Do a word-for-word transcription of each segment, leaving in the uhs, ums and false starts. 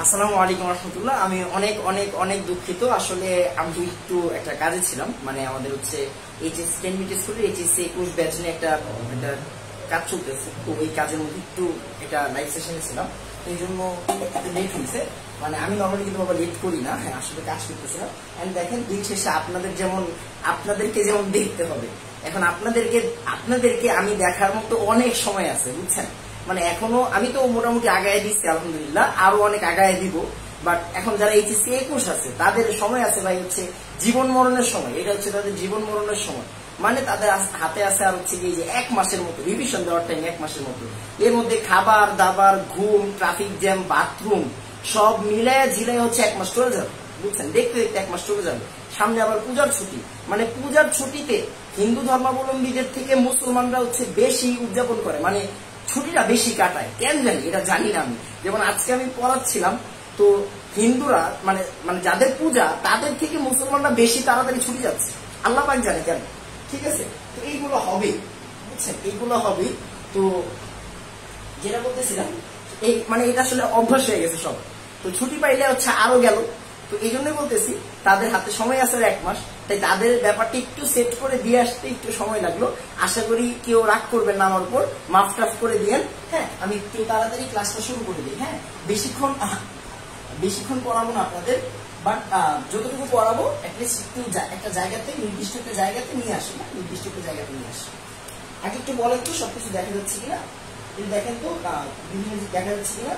আসসালামু আলাইকুম রহমতুল্লাহ। আমি অনেক অনেক অনেক দুঃখিত। আসলে আমি একটু একটা কাজে ছিলাম, মানে আমাদের হচ্ছে এইচএস টেন মিনিট স্কুলের এইচএসসি একুশ ব্যাচ নিয়ে একটা একটা কাজ চলতেছে। তো ওই কাজের মধ্যে একটু এটা লাইভ সেশনে ছিলাম, এই জন্য একটু লেট হয়েছে। মানে আমি নর্মালি কিন্তু বাবা লেট করি না, হ্যাঁ আসলে কাজ করতেছিলাম। এন্ড দেখেন দিন শেষে আপনাদের যেমন আপনাদেরকে যেমন দেখতে হবে, এখন আপনাদেরকে আপনাদেরকে আমি দেখার মতো অনেক সময় আছে, বুঝছেন। মানে এখনো আমি তো মোটামুটি আগায় দিচ্ছি আলহামদুলিল্লাহ, আরো অনেক আগায় দিব। বাট এখন যারা এইচএসসি একুশ আছে তাদের সময় আছে ভাই হচ্ছে জীবন মরণের সময়। এটা হচ্ছে তাদের জীবন মরণের সময়। মানে তাদের হাতে আছে আর হচ্ছে যে এক মাসের মতো রিভিশন দেওয়ার টাইম, এক মাসের মতো। এর মধ্যে খাবার দাবার, ঘুম, ট্রাফিক জ্যাম, বাথরুম সব মিলায় ঝিলায় হচ্ছে এক মাস চলে যাবে, বুঝছেন। দেখতে দেখতে এক মাস চলে যাবে। সামনে আবার পূজার ছুটি, মানে পূজার ছুটিতে হিন্দু ধর্মাবলম্বীদের থেকে মুসলমানরা হচ্ছে বেশি উদযাপন করে, মানে ছুটিটা বেশি কাটায়। কেন জানি, এটা জানি না আমি। যেমন আজকে আমি পড়াচ্ছিলাম, তো হিন্দুরা মানে মানে যাদের পূজা তাদের থেকে মুসলমানরা বেশি তাড়াতাড়ি ছুটি যাচ্ছে, আল্লাহ পাক জানে কেন। ঠিক আছে, তো এইগুলো হবে, বুঝছেন, এইগুলো হবে। তো যেটা বলতেছিলাম, এই মানে এটা আসলে অভ্যাস হয়ে গেছে সব। তো ছুটি পাইলে হচ্ছে আরো গেল। তো এই জন্যই বলতেছি তাদের হাতে সময় আছে এক মাস, তাই তাদের ব্যাপারটা একটু সেট করে দিয়ে আসতে একটু সময় লাগলো। আশা করি কেউ রাগ করবেন না আমার উপর, মাফ টাফ করে দিয়েন। হ্যাঁ, আমি একটু তাড়াতাড়ি ক্লাসটা শুরু করে দিই। হ্যাঁ, বেশিক্ষণ বেশিক্ষণ পড়াবো না আপনাদের, বাট যতটুকু পড়াবো অ্যাটলিস্ট একটু একটা জায়গাতে, নির্দিষ্ট একটা জায়গাতে নিয়ে আসি না, নির্দিষ্ট একটা জায়গাতে নিয়ে আসি। আগে একটু বলেন তো সবকিছু দেখা যাচ্ছে কিনা, এটা দেখেন তো বিভিন্ন দেখা যাচ্ছে কিনা,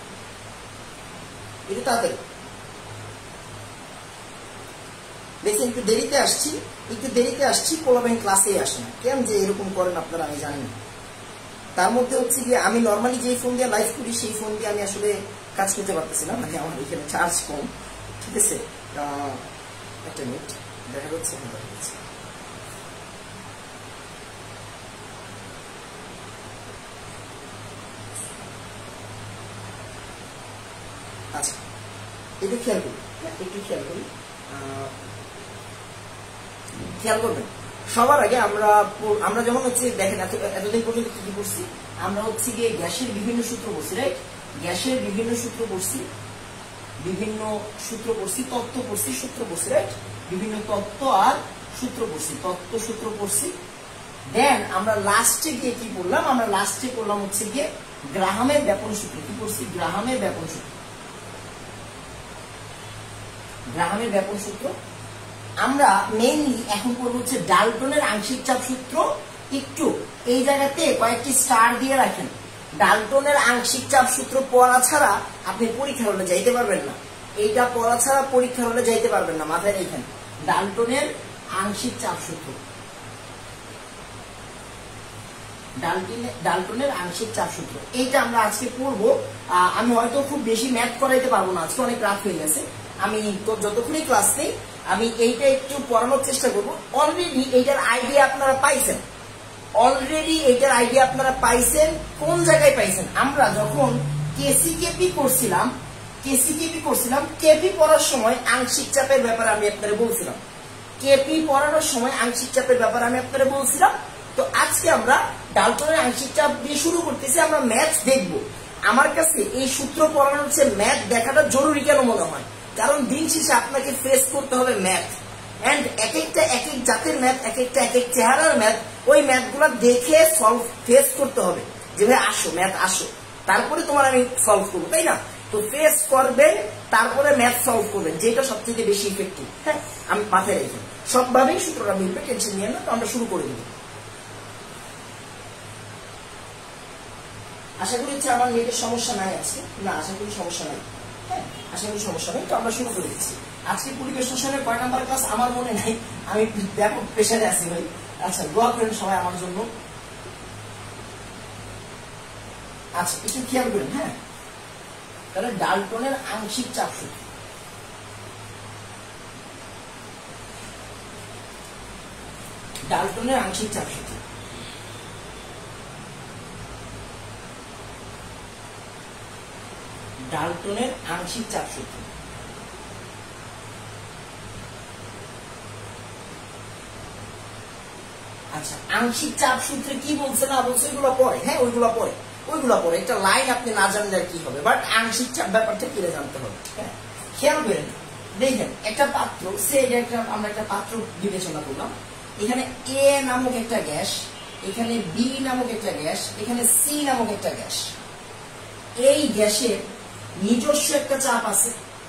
এটা তাদের দেখছেন। একটু দেরিতে আসছি, একটু দেরিতে আসছি, পোলাবেন ক্লাসে আসে না কেন যে এরকম করেন আপনারা, আমি জানি না। তার মধ্যে হচ্ছে গিয়ে আমি নর্মালি যে ফোন দিয়ে লাইভ করি সেই ফোন দিয়ে আমি আসলে কাজ করতে পারতেছি না, মানে আমার এখানে চার্জ কম। ঠিক আছে, একটা মিনিট, দেখা যাচ্ছে দেখা যাচ্ছে আচ্ছা, একটু খেয়াল করি, একটু খেয়াল করি খেয়াল করবেন। সবার আগে আমরা আমরা যখন হচ্ছে দেখেন এতদিন পর্যন্ত কি কি করছি, আমরা হচ্ছে গিয়ে গ্যাসের বিভিন্ন সূত্র পড়ছি, রাইট। গ্যাসের বিভিন্ন সূত্র পড়ছি, বিভিন্ন সূত্র পড়ছি, তত্ত্ব পড়ছি, সূত্র পড়ছি, রাইট। বিভিন্ন তত্ত্ব আর সূত্র পড়ছি, তত্ত্ব সূত্র পড়ছি। দেন আমরা লাস্টে গিয়ে কি পড়লাম, আমরা লাস্টে পড়লাম হচ্ছে গিয়ে গ্রাহামের ব্যাপন সূত্র। কি পড়ছি? গ্রাহামের ব্যাপন সূত্র। গ্রাহামের ব্যাপন সূত্র আমরা মেইনলি এখন পড়বো হচ্ছে ডাল্টনের আংশিক চাপ সূত্র। একটু এই জায়গাতে কয়েকটি স্টার দিয়ে রাখেন। ডাল্টনের আংশিক চাপ সূত্র পড়া ছাড়া আপনি পরীক্ষার হলে যাইতে পারবেন না। এইটা পড়া ছাড়া পরীক্ষার হলে যাইতে পারবেন না, মাথায় রেখেন। ডাল্টনের আংশিক চাপ সূত্র, ডাল্টনের আংশিক চাপ সূত্র, এইটা আমরা আজকে পড়বো। আমি হয়তো খুব বেশি ম্যাথ করাইতে পারবো না, আজকে অনেক রাত হয়ে গেছে। আমি তো যতক্ষণই ক্লাস নেই আমি এইটা একটু পড়ানোর চেষ্টা করবো। অলরেডি এইটার আইডিয়া আপনারা পাইছেন, অলরেডি এইটার আইডিয়া আপনারা পাইছেন। কোন জায়গায় পাইছেন? আমরা যখন কেসি কেপি করছিলাম, কেসি কেপি করছিলাম, কেপি পড়ার সময় আংশিক চাপের ব্যাপারে আমি আপনারা বলছিলাম, কেপি পড়ানোর সময় আংশিক চাপের ব্যাপারে আমি আপনারা বলছিলাম। তো আজকে আমরা ডাল্টনের আংশিক চাপ দিয়ে শুরু করতেছি, আমরা ম্যাথ দেখবো। আমার কাছে এই সূত্র পড়ানোর হচ্ছে ম্যাথ দেখাটা জরুরি কেন মনে হয়, কারণ দিন শেষে আপনাকে ফেস করতে হবে ম্যাথ। এন্ড এক একটা এক এক জাতের ম্যাথ, এক একটা এক এক চেহারার ম্যাথ, ওই ম্যাথ গুলা দেখে সলভ ফেস করতে হবে। যে ভাই আসো ম্যাথ আসো, তারপরে তোমার আমি সলভ করবো, তাই না? তো ফেস করবেন, তারপরে ম্যাথ সলভ করবেন, যেটা সবথেকে বেশি ইফেক্টিভ। হ্যাঁ, আমি মাথায় রেখে সবভাবেই সূত্রটা মিলবে, টেনশন নিয়ে না। তো আমরা শুরু করে দিব। আশা করি হচ্ছে আমার নেটের সমস্যা নাই আছে, না আশা করি সমস্যা নাই। হ্যাঁ, আশা করি সমস্যা নেই। তো আমরা শুরু করে দিচ্ছি। আজকে পরিবেশ রসায়নের কয় নাম্বার ক্লাস আমার মনে নাই, আমি ব্যাপক প্রেসারে আছি ভাই। আচ্ছা, দোয়া করেন সবাই আমার জন্য। আচ্ছা, একটু খেয়াল করেন। হ্যাঁ, তাহলে ডাল্টনের আংশিক চাপ সূত্র, ডাল্টনের আংশিক চাপ সূত্র, ডাল্টনের আংশিক চাপ সূত্র। আচ্ছা, আংশিক চাপ সূত্রে কি বলছে না বলছে ওইগুলো পরে, হ্যাঁ ওইগুলো পরে। ওইগুলো পরে একটা লাইন আপনি না জানলে কি হবে, বাট আংশিক চাপ ব্যাপারটা কিনে জানতে হবে। হ্যাঁ, খেয়াল করেন, দেখেন একটা পাত্র, সে একটা আমরা একটা পাত্র বিবেচনা করলাম, এখানে এ নামক একটা গ্যাস, এখানে বি নামক একটা গ্যাস, এখানে সি নামক একটা গ্যাস। এই গ্যাসের নিজস্ব একটা চাপ আছে,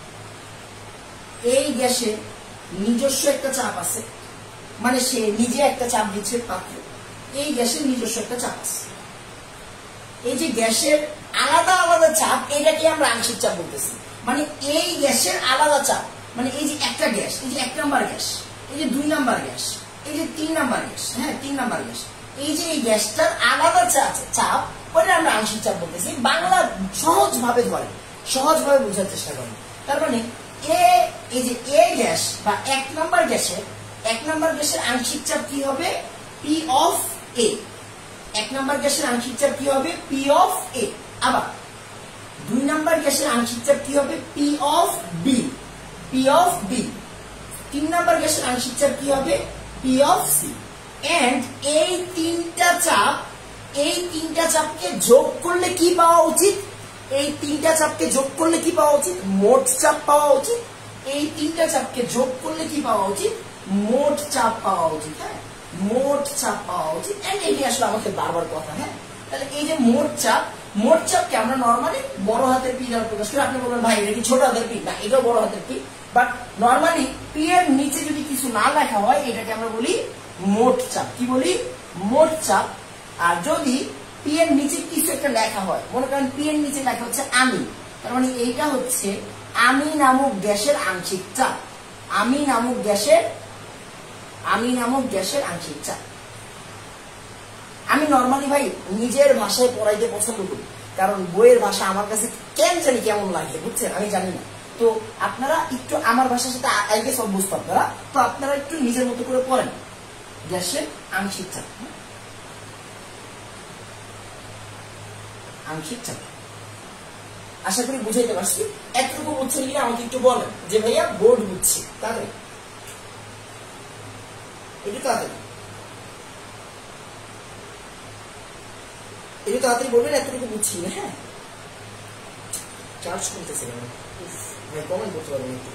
এই গ্যাসের নিজস্ব একটা চাপ আছে, মানে সে নিজে একটা চাপ দিচ্ছে পাত্র, এই গ্যাসের নিজস্ব একটা চাপ আছে। এই যে গ্যাসের আলাদা আলাদা চাপ, এটাকে আমরা আংশিক চাপ বলতেছি। মানে এই গ্যাসের আলাদা চাপ, মানে এই যে একটা গ্যাস, এই যে এক নাম্বার গ্যাস, এই যে দুই নাম্বার গ্যাস, এই যে তিন নাম্বার গ্যাস, হ্যাঁ তিন নাম্বার গ্যাস, এই যে এই গ্যাসটার আলাদা চাপ, ওটা আমরা আংশিক চাপ বলতেছি। বাংলা সহজ ভাবে ধরেন, সহজ ভাবে বোঝার চেষ্টা করেন। তার মানে এ এই যে এ গ্যাস বা এক নাম্বার গ্যাসের এক নাম্বার গ্যাসের আংশিক চাপ কি হবে? P of A. এক নাম্বার গ্যাসের আংশিক চাপ কি হবে? P of A. আবার দুই নাম্বার গ্যাসের আংশিক চাপ কি হবে? P of B, P of B. তিন নাম্বার গ্যাসের আংশিক চাপ কি হবে? P of C. এন্ড এই তিনটা চাপ, এই তিনটা চাপকে যোগ করলে কি পাওয়া উচিত? এই তিনটা চাপকে যোগ করলে কি পাওয়া উচিত? মোট চাপ পাওয়া উচিত। এই তিনটা চাপকে যোগ করলে কি পাওয়া উচিত? মোট চাপ পাওয়া উচিত। হ্যাঁ, মোট চাপ পাওয়া উচিত। এন্ড এটি আসলে আমাকে বারবার কথা। হ্যাঁ, তাহলে এই যে মোট চাপ, মোট চাপকে আমরা নর্মালি বড় হাতের পি দ্বারা প্রকাশ করি। আপনি বলবেন ভাই এটা কি ছোট হাতের পি? না, এটাও বড় হাতের পি, বাট নর্মালি পি এর নিচে যদি কিছু না লেখা হয় এটাকে আমরা বলি মোট চাপ। কি বলি? মোট চাপ। আর যদি পি এর নিচে কিছু একটা লেখা হয়, মনে করেন পি এর নিচে লেখা হচ্ছে আমি, তার মানে এইটা হচ্ছে আমি নামক গ্যাসের আংশিক চাপ। আমি নামক গ্যাসের আমি নামক গ্যাসের আংশিক চাপ। আমি নর্মালি ভাই নিজের ভাষায় পড়াইতে পছন্দ করি, কারণ বইয়ের ভাষা আমার কাছে কেন জানি কেমন লাগে, বুঝছেন? আমি জানি না। তো আপনারা একটু আমার ভাষার সাথে আগে সব বুঝতে আপনারা, তো আপনারা একটু নিজের মতো করে পড়েন গ্যাসের আংশিক চাপ। আংশিক চাপ আশা করি বুঝাইতে পারছি। এতটুকু বুঝছেন কিনা আমাকে একটু বলেন যে ভাইয়া বোর্ড বুঝছি। তাড়াতাড়ি একটু তাড়াতাড়ি একটু তাড়াতাড়ি বলবেন এতটুকু বুঝছি না। হ্যাঁ, চার্জ করতেছে কেন? ভাই কমেন্ট করতে পারবেন একটু।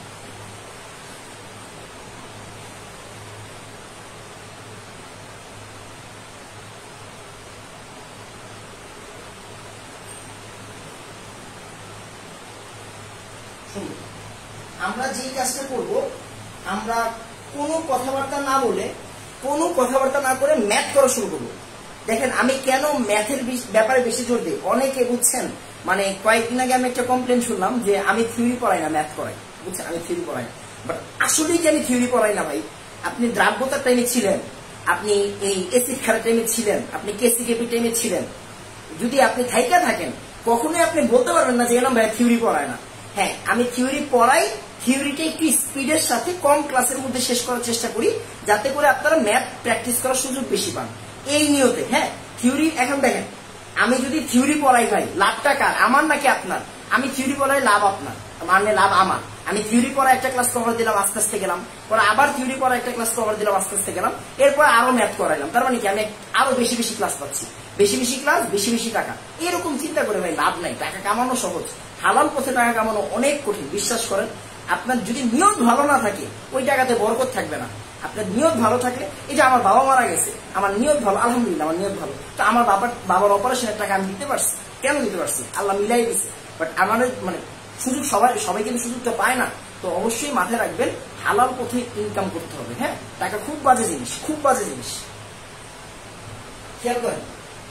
আমরা যে কাজটা করব, আমরা কোনো কথাবার্তা না বলে, কোনো কথাবার্তা না করে ম্যাথ করা শুরু করবো। দেখেন আমি কেন ম্যাথের ব্যাপারে বেশি জোর দিই, অনেকে বুঝছেন মানে কয়েকদিন আগে আমি একটা কমপ্লেন শুনলাম যে আমি থিওরি পড়াই না, ম্যাথ করাই। বুঝছেন, আমি থিওরি পড়াই না, বাট আসলেই যে আমি থিওরি পড়াই না ভাই। আপনি দ্রাব্যতার টাইমে ছিলেন, আপনি এই এসিড খারাপ টাইমে ছিলেন, আপনি কেসিকেপি টাইমে ছিলেন, যদি আপনি থাইকা থাকেন কখনোই আপনি বলতে পারবেন না যে এলাম ভাই থিওরি পড়ায় না। হ্যাঁ, আমি থিওরি পড়াই, থিওরিটা একটু স্পিডের সাথে কম ক্লাসের মধ্যে শেষ করার চেষ্টা করি, যাতে করে আপনারা ম্যাথ প্র্যাকটিস করার সুযোগ বেশি পান এই নিয়তে। হ্যাঁ, থিওরি এখন দেখেন, আমি যদি থিওরি পড়াই ভাই লাভটা কার? আমার নাকি আপনার? আমি থিওরি পড়াই, লাভ আপনার, মানে লাভ আমার। আমি থিওরি পড়া একটা ক্লাস কভার দিলাম, আস্তে আস্তে গেলাম, পরে আবার থিওরি পড়া একটা ক্লাস কভার দিলাম, আস্তে আস্তে গেলাম, এরপর আরো ম্যাথ করাইলাম। তার মানে কি আমি আরো বেশি বেশি ক্লাস পাচ্ছি, বেশি বেশি ক্লাস, বেশি বেশি টাকা। এরকম চিন্তা করে ভাই লাভ নাই। টাকা কামানো সহজ, হালাল পথে টাকা কামানো অনেক কঠিন। বিশ্বাস করেন, আপনার যদি নিয়ত ভালো না থাকে ওই টাকাতে বরকত থাকবে না। আপনার নিয়ত ভালো থাকলে, এই যে আমার বাবা মারা গেছে, আমার নিয়ত ভালো, আলহামদুলিল্লাহ আমার নিয়ত ভালো, তো আমার বাবার বাবার অপারেশনের টাকা আমি দিতে পারছি। কেন দিতে পারছি? আল্লাহ মিলাই দিচ্ছে। বাট আমাদের মানে সুযোগ সবাই সবাই কিন্তু সুযোগটা পায় না। তো অবশ্যই মাথায় রাখবেন হালাল পথে ইনকাম করতে হবে। হ্যাঁ, টাকা খুব বাজে জিনিস, খুব বাজে জিনিস, খেয়াল করেন।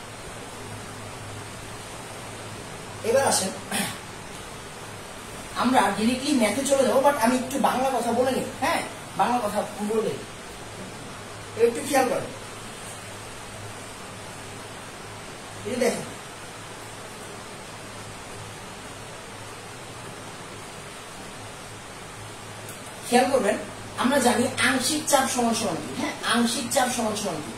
এবার আসেন আমরা ডিরেক্টলি ম্যাথে চলে যাবো, বাট আমি একটু বাংলা কথা বলে নিই। হ্যাঁ, বাংলা কথা বলে একটু খেয়াল করেন। এই দেখেন, খেয়াল করবেন, আমরা জানি আংশিক চাপ সমান সমান কি। হ্যাঁ, আংশিক চাপ সমান সমান কি?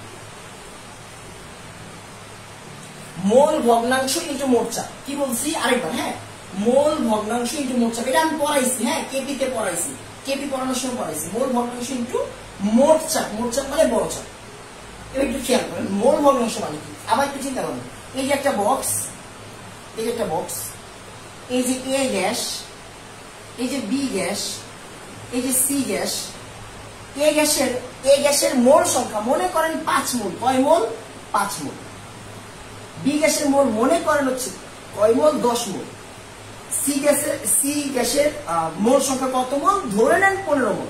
মোল ভগ্নাংশ ইন্টু মোট চাপ। কি বলছি আরেকবার? হ্যাঁ, মোল ভগ্নাংশ ইন্টু মোট চাপ। এটা আমি পড়াইছি। হ্যাঁ, কেপি তে পড়াইছি, কেপি পড়ানোর সময় পড়াইছি। মোল ভগ্নাংশ ইন্টু মোট চাপ, মোট চাপ মানে বড় চাপ। এবার একটু খেয়াল করেন, মোল ভগ্নাংশ মানে কি? আবার একটু চিন্তা করেন, এই যে একটা বক্স, এই যে একটা বক্স, এই যে এ গ্যাস, এই যে বি গ্যাস, এই যে সি গ্যাস। এ গ্যাসের এ গ্যাসের মোল সংখ্যা মনে করেন পাঁচ মোল। কয় মোল? পাঁচ মোল। বি গ্যাসের মোল মনে করেন হচ্ছে কয় মোল? দশ মোল। সি গ্যাসের সি গ্যাসের মোল সংখ্যা কত মোল? ধরে নেন পনেরো মোল।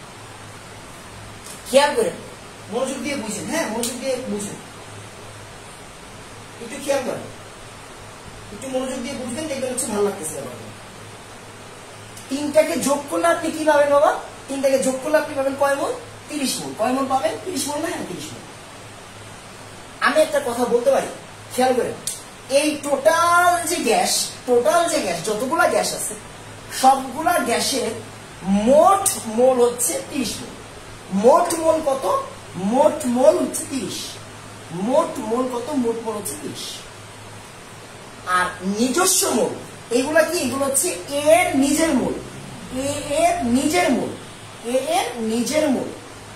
খেয়াল করেন, মনোযোগ দিয়ে বুঝেন, হ্যাঁ মনোযোগ দিয়ে বুঝেন, একটু খেয়াল করেন, একটু মনোযোগ দিয়ে বুঝবেন, দেখবেন হচ্ছে ভালো লাগতেছে। তিনটাকে যোগ করলে আপনি কি পাবেন বাবা? তিনটাকে যোগ করলে আপনি পাবেন কয় মোল? তিরিশ মোল। কয় মোল পাবেন? তিরিশ মোল না? হ্যাঁ তিরিশ মোল। আমি একটা কথা বলতে পারি, খেয়াল করেন, এই টোটাল যে গ্যাস, টোটাল যে গ্যাস যতগুলা গ্যাস আছে সবগুলা গ্যাসের মোট মোল হচ্ছে তিরিশ মোল। মোট মোল কত? মোট মোল হচ্ছে তিরিশ। মোট মোল কত? মোট মোল হচ্ছে তিরিশ। আর নিজস্ব মোল এগুলা কি? এগুলো হচ্ছে এ এর নিজের মোল। এ এর নিজের মোল, এ এর নিজের মোল।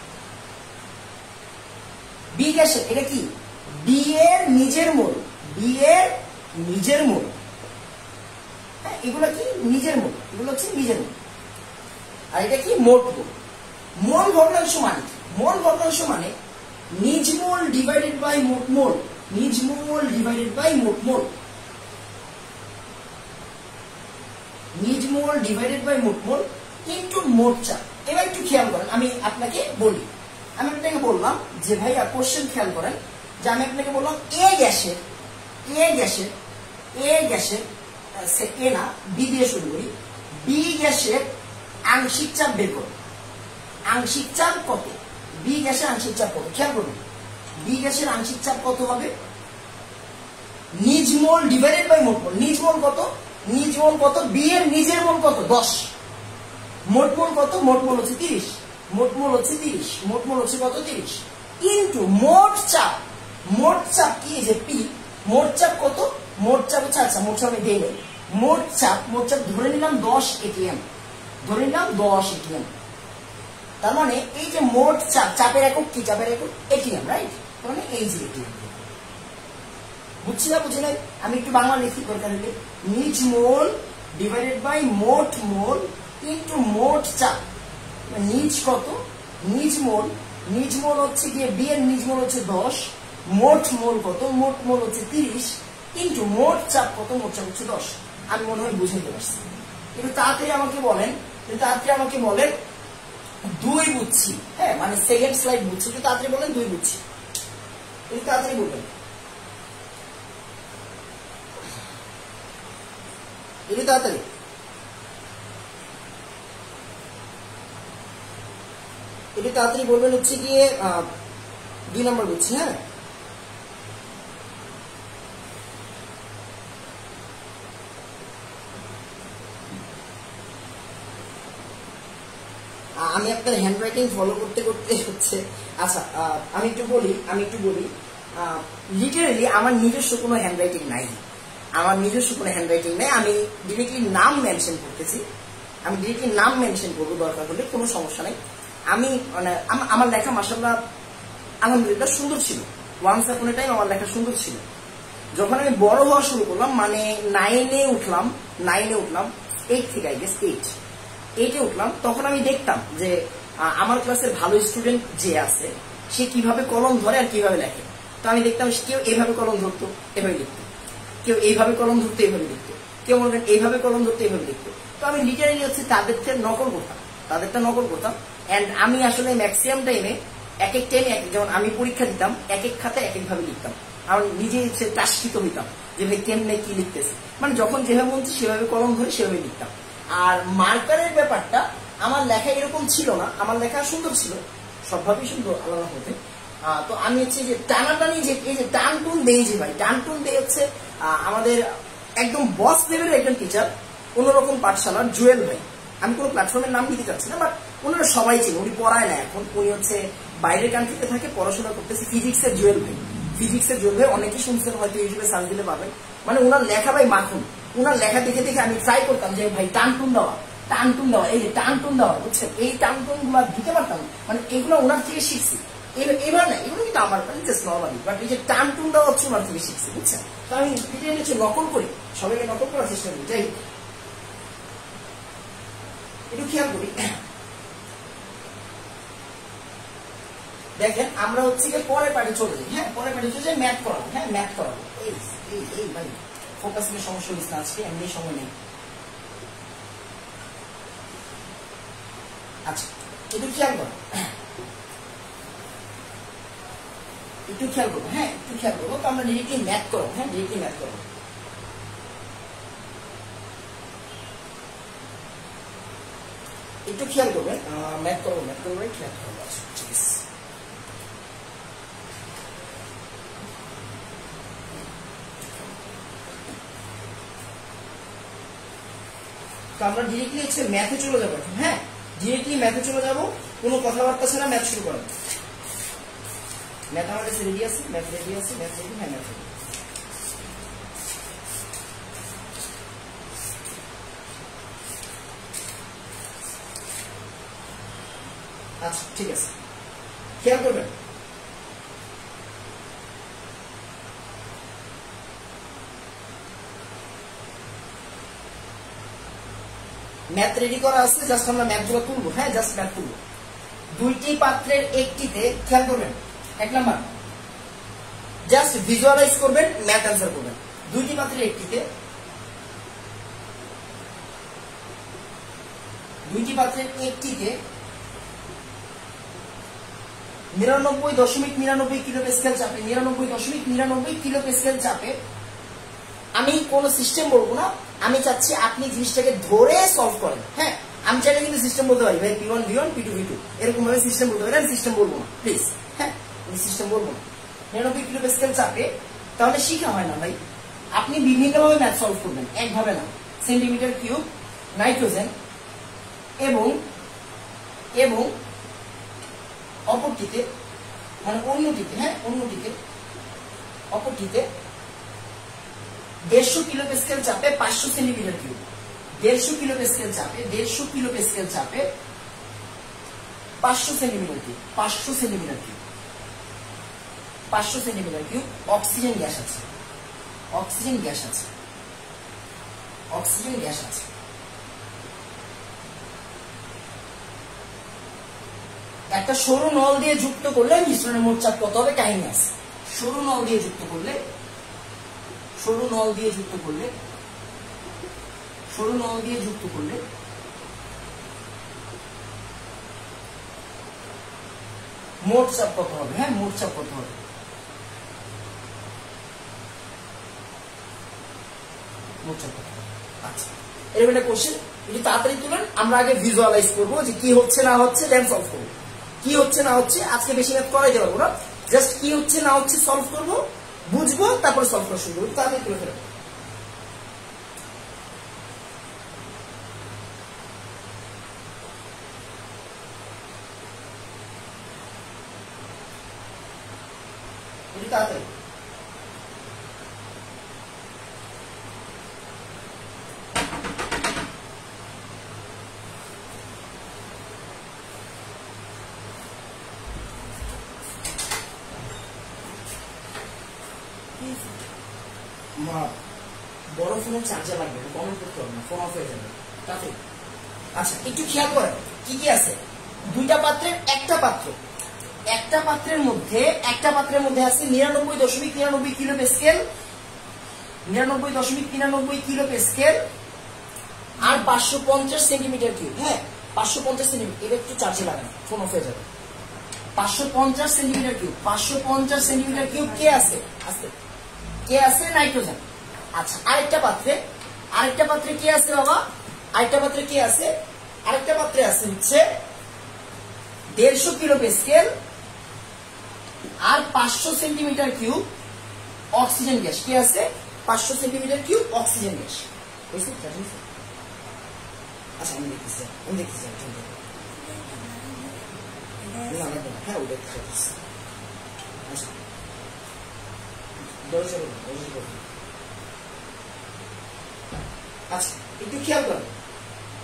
বি গ্যাসের এটা কি? বি এর নিজের মোল, বি এর নিজের মোল। হ্যাঁ এগুলা কি? নিজের মোল, এগুলো হচ্ছে নিজের মোল। আর এটা কি? মোট মোল। মোল ভগ্নাংশ মানে মোল ভগ্নাংশ মানে নিজ মোল ডিভাইডেড বাই মোট মোল। নিজ মোল ডিভাইডেড বাই মোট মোল। নিজ মোল ডিভাইডেড বাই মোট মোল ইনটু মোট চাপ। এবার একটু খেয়াল করেন, আমি আপনাকে বলি, আমি আপনাকে বললাম যে ভাইয়া কোশ্চেন খেয়াল করেন, যে আমি আপনাকে বললাম এ গ্যাসের এ গ্যাসের এ গ্যাসের এ না বি দিয়ে শুরু করি। বি গ্যাসের আংশিক চাপ বের করুন। আংশিক চাপ কত? বি গ্যাসের আংশিক চাপ কত? খেয়াল করুন, বি গ্যাসের আংশিক চাপ কত হবে? নিজ মোল ডিভাইডেড বাই মোট মোল। নিজ মোল কত? নিজ মোল কত? বি এর নিজের মোল কত? দশ। মোট মোল কত? মোট মোল হচ্ছে তিরিশ। মোট মোল হচ্ছে তিরিশ। মোট মোল হচ্ছে কত? তিরিশ। ইনটু মোট চাপ। মোট চাপ কি? যে পি। মোট চাপ কত? মোট চাপ হচ্ছে, আচ্ছা মোট চাপ আমি দেই নাই। মোট চাপ, মোট চাপ ধরে নিলাম দশ এটিএম, ধরে নিলাম দশ এটিএম। তার মানে এই যে মোট চাপ, চাপের একক কি? চাপের একক এটিএম, রাইট? মানে এই যে এটিএম। বুঝছি না? বুঝি নাই? আমি একটু বাংলা লিখি দরকার হলে, নিজ মোল ডিভাইডেড বাই মোট মোল ইনটু মোট চাপ। নিজ কত? নিজ মোল, নিজ মোল হচ্ছে গিয়ে বি এর নিজ মোল হচ্ছে দশ। মোট মোল কত? মোট মোল হচ্ছে তিরিশ ইনটু মোট চাপ কত? মোট চাপ হচ্ছে দশ। আমি মনে হয় বুঝাইতে পারছি। একটু তাড়াতাড়ি আমাকে বলেন, তাড়াতাড়ি আমাকে বলেন দুই বুঝছি, হ্যাঁ মানে সেকেন্ড স্লাইড বুঝছি, একটু তাড়াতাড়ি বলেন দুই বুঝছি, একটু তাড়াতাড়ি বলবেন, একটু তাড়াতাড়ি। একটু তাড়াতাড়ি বলবেন হচ্ছে গিয়ে দুই নম্বর বুঝছি। হ্যাঁ আমি আপনার হ্যান্ড রাইটিং ফলো করতে করতে হচ্ছে। আচ্ছা আমি একটু বলি, আমি একটু বলি লিটারেলি আমার নিজস্ব কোনো হ্যান্ড রাইটিং নাই, আমার নিজস্ব কোনো হ্যান্ড রাইটিং নাই। আমি ডিরেক্টলি নাম মেনশন করতেছি, আমি ডিরেক্টলি নাম মেনশন করবো দরকার হলে, কোনো সমস্যা নাই। আমি মানে আমার লেখা মাশাআল্লাহ আলহামদুলিল্লাহ সুন্দর ছিল। ওয়ান্স আপন এ টাইম আমার লেখা সুন্দর ছিল। যখন আমি বড় হওয়া শুরু করলাম, মানে নাইনে উঠলাম, নাইনে উঠলাম এইট থেকে আই গেস এইট এইটে উঠলাম, তখন আমি দেখতাম যে আমার ক্লাসের ভালো স্টুডেন্ট যে আছে সে কিভাবে কলম ধরে আর কিভাবে লেখে। তো আমি দেখতাম কেউ এইভাবে কলম ধরতো, এভাবে লিখতো, কেউ এইভাবে কলম ধরতো, এইভাবে লিখতো, কেউ মনে করেন এইভাবে কলম ধরতো, এইভাবে লিখতো। তো আমি লিটারেলি হচ্ছে তাদের থেকে নকল করতাম, তাদেরটা নকল করতাম। অ্যান্ড আমি আসলে ম্যাক্সিমাম টাইমে এক এক টাইমে যেমন আমি পরীক্ষা দিতাম, এক এক খাতে এক একভাবে লিখতাম। আমার নিজে হচ্ছে তাস্কিত হইতাম যে ভাই কেমনে কি লিখতেছে, মানে যখন যেভাবে বলছি সেভাবে কলম ধরে সেভাবে লিখতাম। আর মার্কারের ব্যাপারটা আমার লেখা এরকম ছিল না, আমার লেখা সুন্দর ছিল, সবভাবেই সুন্দর আলাদা হতে। তো আমি হচ্ছে যে টানাটানি যে এই যে টান টুন দেই, যে ভাই টান টুন দেই হচ্ছে আমাদের একদম বস লেভেলের একজন টিচার, অন্যরকম পাঠশালার জুয়েল ভাই। আমি কোনো প্ল্যাটফর্মের নাম দিতে চাচ্ছি না, বাট ওনারা সবাই ছিল, উনি পড়ায় না এখন, উনি হচ্ছে বাইরের কান্ট্রিতে থাকে, পড়াশোনা করতেছে। ফিজিক্সের জুয়েল ভাই, ফিজিক্সের জুয়েল ভাই অনেকে শুনছেন হয়তো, ইউটিউবে সার্চ দিলে পাবেন। মানে ওনার লেখা ভাই মাখন, ওনার লেখা দেখে দেখে আমি ট্রাই করতাম যে ভাই টান টুন দেওয়া, টান টুন দেওয়া, এই যে টান টুন দেওয়া, বুঝছেন, এই টান টুন গুলা দিতে পারতাম, মানে এগুলো ওনার থেকে শিখছি। এবার না এগুলো কিন্তু আমার জাস্ট নর্মালি, বাট এই যে টান টুন দেওয়া হচ্ছে আমার থেকে শিখছি, বুঝছেন? তো আমি এটা হচ্ছে নকল করি, সবাইকে নকল করার চেষ্টা করি। যাই একটু খেয়াল করি, দেখেন আমরা হচ্ছে গিয়ে পরের পার্টি চলে যাই। হ্যাঁ, পরের পার্টি চলে যাই, ম্যাথ করাবো। হ্যাঁ, ম্যাথ করাবো। এই এই এই ভাই ফোকাস নিয়ে সমস্যা হচ্ছে না আজকে, এমনি সময় নেই। আচ্ছা একটু খেয়াল করো, একটু খেয়াল করবো। হ্যাঁ একটু খেয়াল করবো। তো আমরা ডিরেক্টলি ম্যাথ করবো। হ্যাঁ, ডিরেক্টলি ম্যাথ করবো। একটু খেয়াল করবেন, ম্যাথ করবো, ম্যাথ করবো, ম্যাথ করবো। আচ্ছা ঠিক আছে। তো আমরা ডিরেক্টলি হচ্ছে ম্যাথে চলে যাবো। হ্যাঁ, ডিরেক্টলি ম্যাথে চলে যাবো, কোনো কথাবার্তা ছাড়া ম্যাথ শুরু করেন। ম্যাথ আমার কাছে রেডি আছে, ম্যাথ রেডি আছে, ম্যাথ রেডি। হ্যাঁ, ম্যাথ রেডি। আচ্ছা ঠিক আছে, খেয়াল করবেন। ম্যাথ রেডি করা আছে, জাস্ট আমরা ম্যাথ গুলো তুলবো। হ্যাঁ, জাস্ট ম্যাথ তুলবো। দুইটি পাত্রের একটিতে, খেয়াল করবেন, এক নাম্বার জাস্ট ভিজুয়ালাইজ করবেন, ম্যাথ অ্যান্সার করবেন। দুইটি পাত্রের একটিতে, দুইটি পাত্রের একটিতে নিরানব্বই দশমিক নিরানব্বই কিলো প্যাসকেল চাপে, নিরানব্বই দশমিক নিরানব্বই কিলো প্যাসকেল চাপে। আমি কোন সিস্টেম বলবো না, আমি চাচ্ছি আপনি জিনিসটাকে ধরে সলভ করেন। হ্যাঁ, আমি চাইলে কিন্তু সিস্টেম বলতে পারি, ভাই P one V one P two V two এরকম ভাবে সিস্টেম বলতে পারি। আমি সিস্টেম বলবো না প্লিজ। হ্যাঁ, আমি সিস্টেম বলবো না। নিরানব্বই কিলো প্যাসকেল চাপে, তাহলে শিখা হয় না ভাই। আপনি বিভিন্নভাবে ম্যাথ সলভ করবেন, একভাবে না। সেন্টিমিটার কিউব নাইট্রোজেন এবং এবং অপরটিতে, মানে অন্যটিতে, হ্যাঁ অন্যটিতে, অপরটিতে দেড়শো কিলো প্যাসকেল চাপে পাঁচশো সেন্টিমিটার কিউব, দেড়শো কিলো প্যাসকেল চাপে, দেড়শো কিলো প্যাসকেল চাপে পাঁচশো সেন্টিমিটার কিউব, পাঁচশো সেন্টিমিটার কিউব, পাঁচশো সেন্টিমিটার কিউব অক্সিজেন গ্যাস আছে, অক্সিজেন গ্যাস আছে, অক্সিজেন গ্যাস আছে। একটা সরু নল দিয়ে যুক্ত করলে মিশ্রণের মোট চাপ কত হবে কাহিনী আছে। সরু নল দিয়ে যুক্ত করলে, সরু নল দিয়ে যুক্ত করলে, সরু নল দিয়ে যুক্ত করলে মোট চাপ কত হবে? হ্যাঁ, মোট চাপ কত হবে? মোট চাপ কত হবে? আচ্ছা, এরকম একটা কোশ্চেন, একটু তাড়াতাড়ি তুলেন। আমরা আগে ভিজুয়ালাইজ করবো যে কি হচ্ছে না হচ্ছে, দেন সলভ করবো। কি হচ্ছে না হচ্ছে আজকে বেশি ম্যাথ করাইতে পারবো না, জাস্ট কি হচ্ছে না হচ্ছে সলভ করবো, বুঝবো, তারপরে সলভ করা শুরু করবো। তাড়াতাড়ি তুলে ফেলবো। তাড়াতাড়ি বড় ফোনের চার্জার লাগবে, কমেন্ট করতে হবে না, ফোন অফ হয়ে যাবে। তাড়াতাড়ি। আচ্ছা, একটু খেয়াল করেন কি কি আছে। দুইটা পাত্রের একটা পাত্র, একটা পাত্রের মধ্যে, একটা পাত্রের মধ্যে আছে নিরানব্বই দশমিক নিরানব্বই কিলো প্যাসকেল, নিরানব্বই দশমিক নিরানব্বই কিলো প্যাসকেল আর পাঁচশো পঞ্চাশ সেন্টিমিটার কিউব। হ্যাঁ, পাঁচশো পঞ্চাশ সেন্টিমিটার। এবার একটু চার্জে লাগানো, ফোন অফ হয়ে যাবে। পাঁচশো পঞ্চাশ সেন্টিমিটার কিউব, পাঁচশো পঞ্চাশ সেন্টিমিটার কিউব কে আছে? আস্তে, কে আছে? নাইট্রোজেন। আচ্ছা, আরেকটা পাত্রে, আরেকটা পাত্রে কি আছে বাবা? আরেকটা পাত্রে কি আছে? আরেকটা পাত্রে আছে হচ্ছে দেড়শো কিলো প্যাসকেল আর পাঁচশো সেন্টিমিটার কিউব অক্সিজেন গ্যাস। কি আছে? পাঁচশো সেন্টিমিটার কিউব অক্সিজেন গ্যাস। আচ্ছা, আমি দেখতেছি, আমি দেখতেছি। হ্যাঁ, ওটা দেখতেছি। আচ্ছা, আচ্ছা, একটু খেয়াল করেন।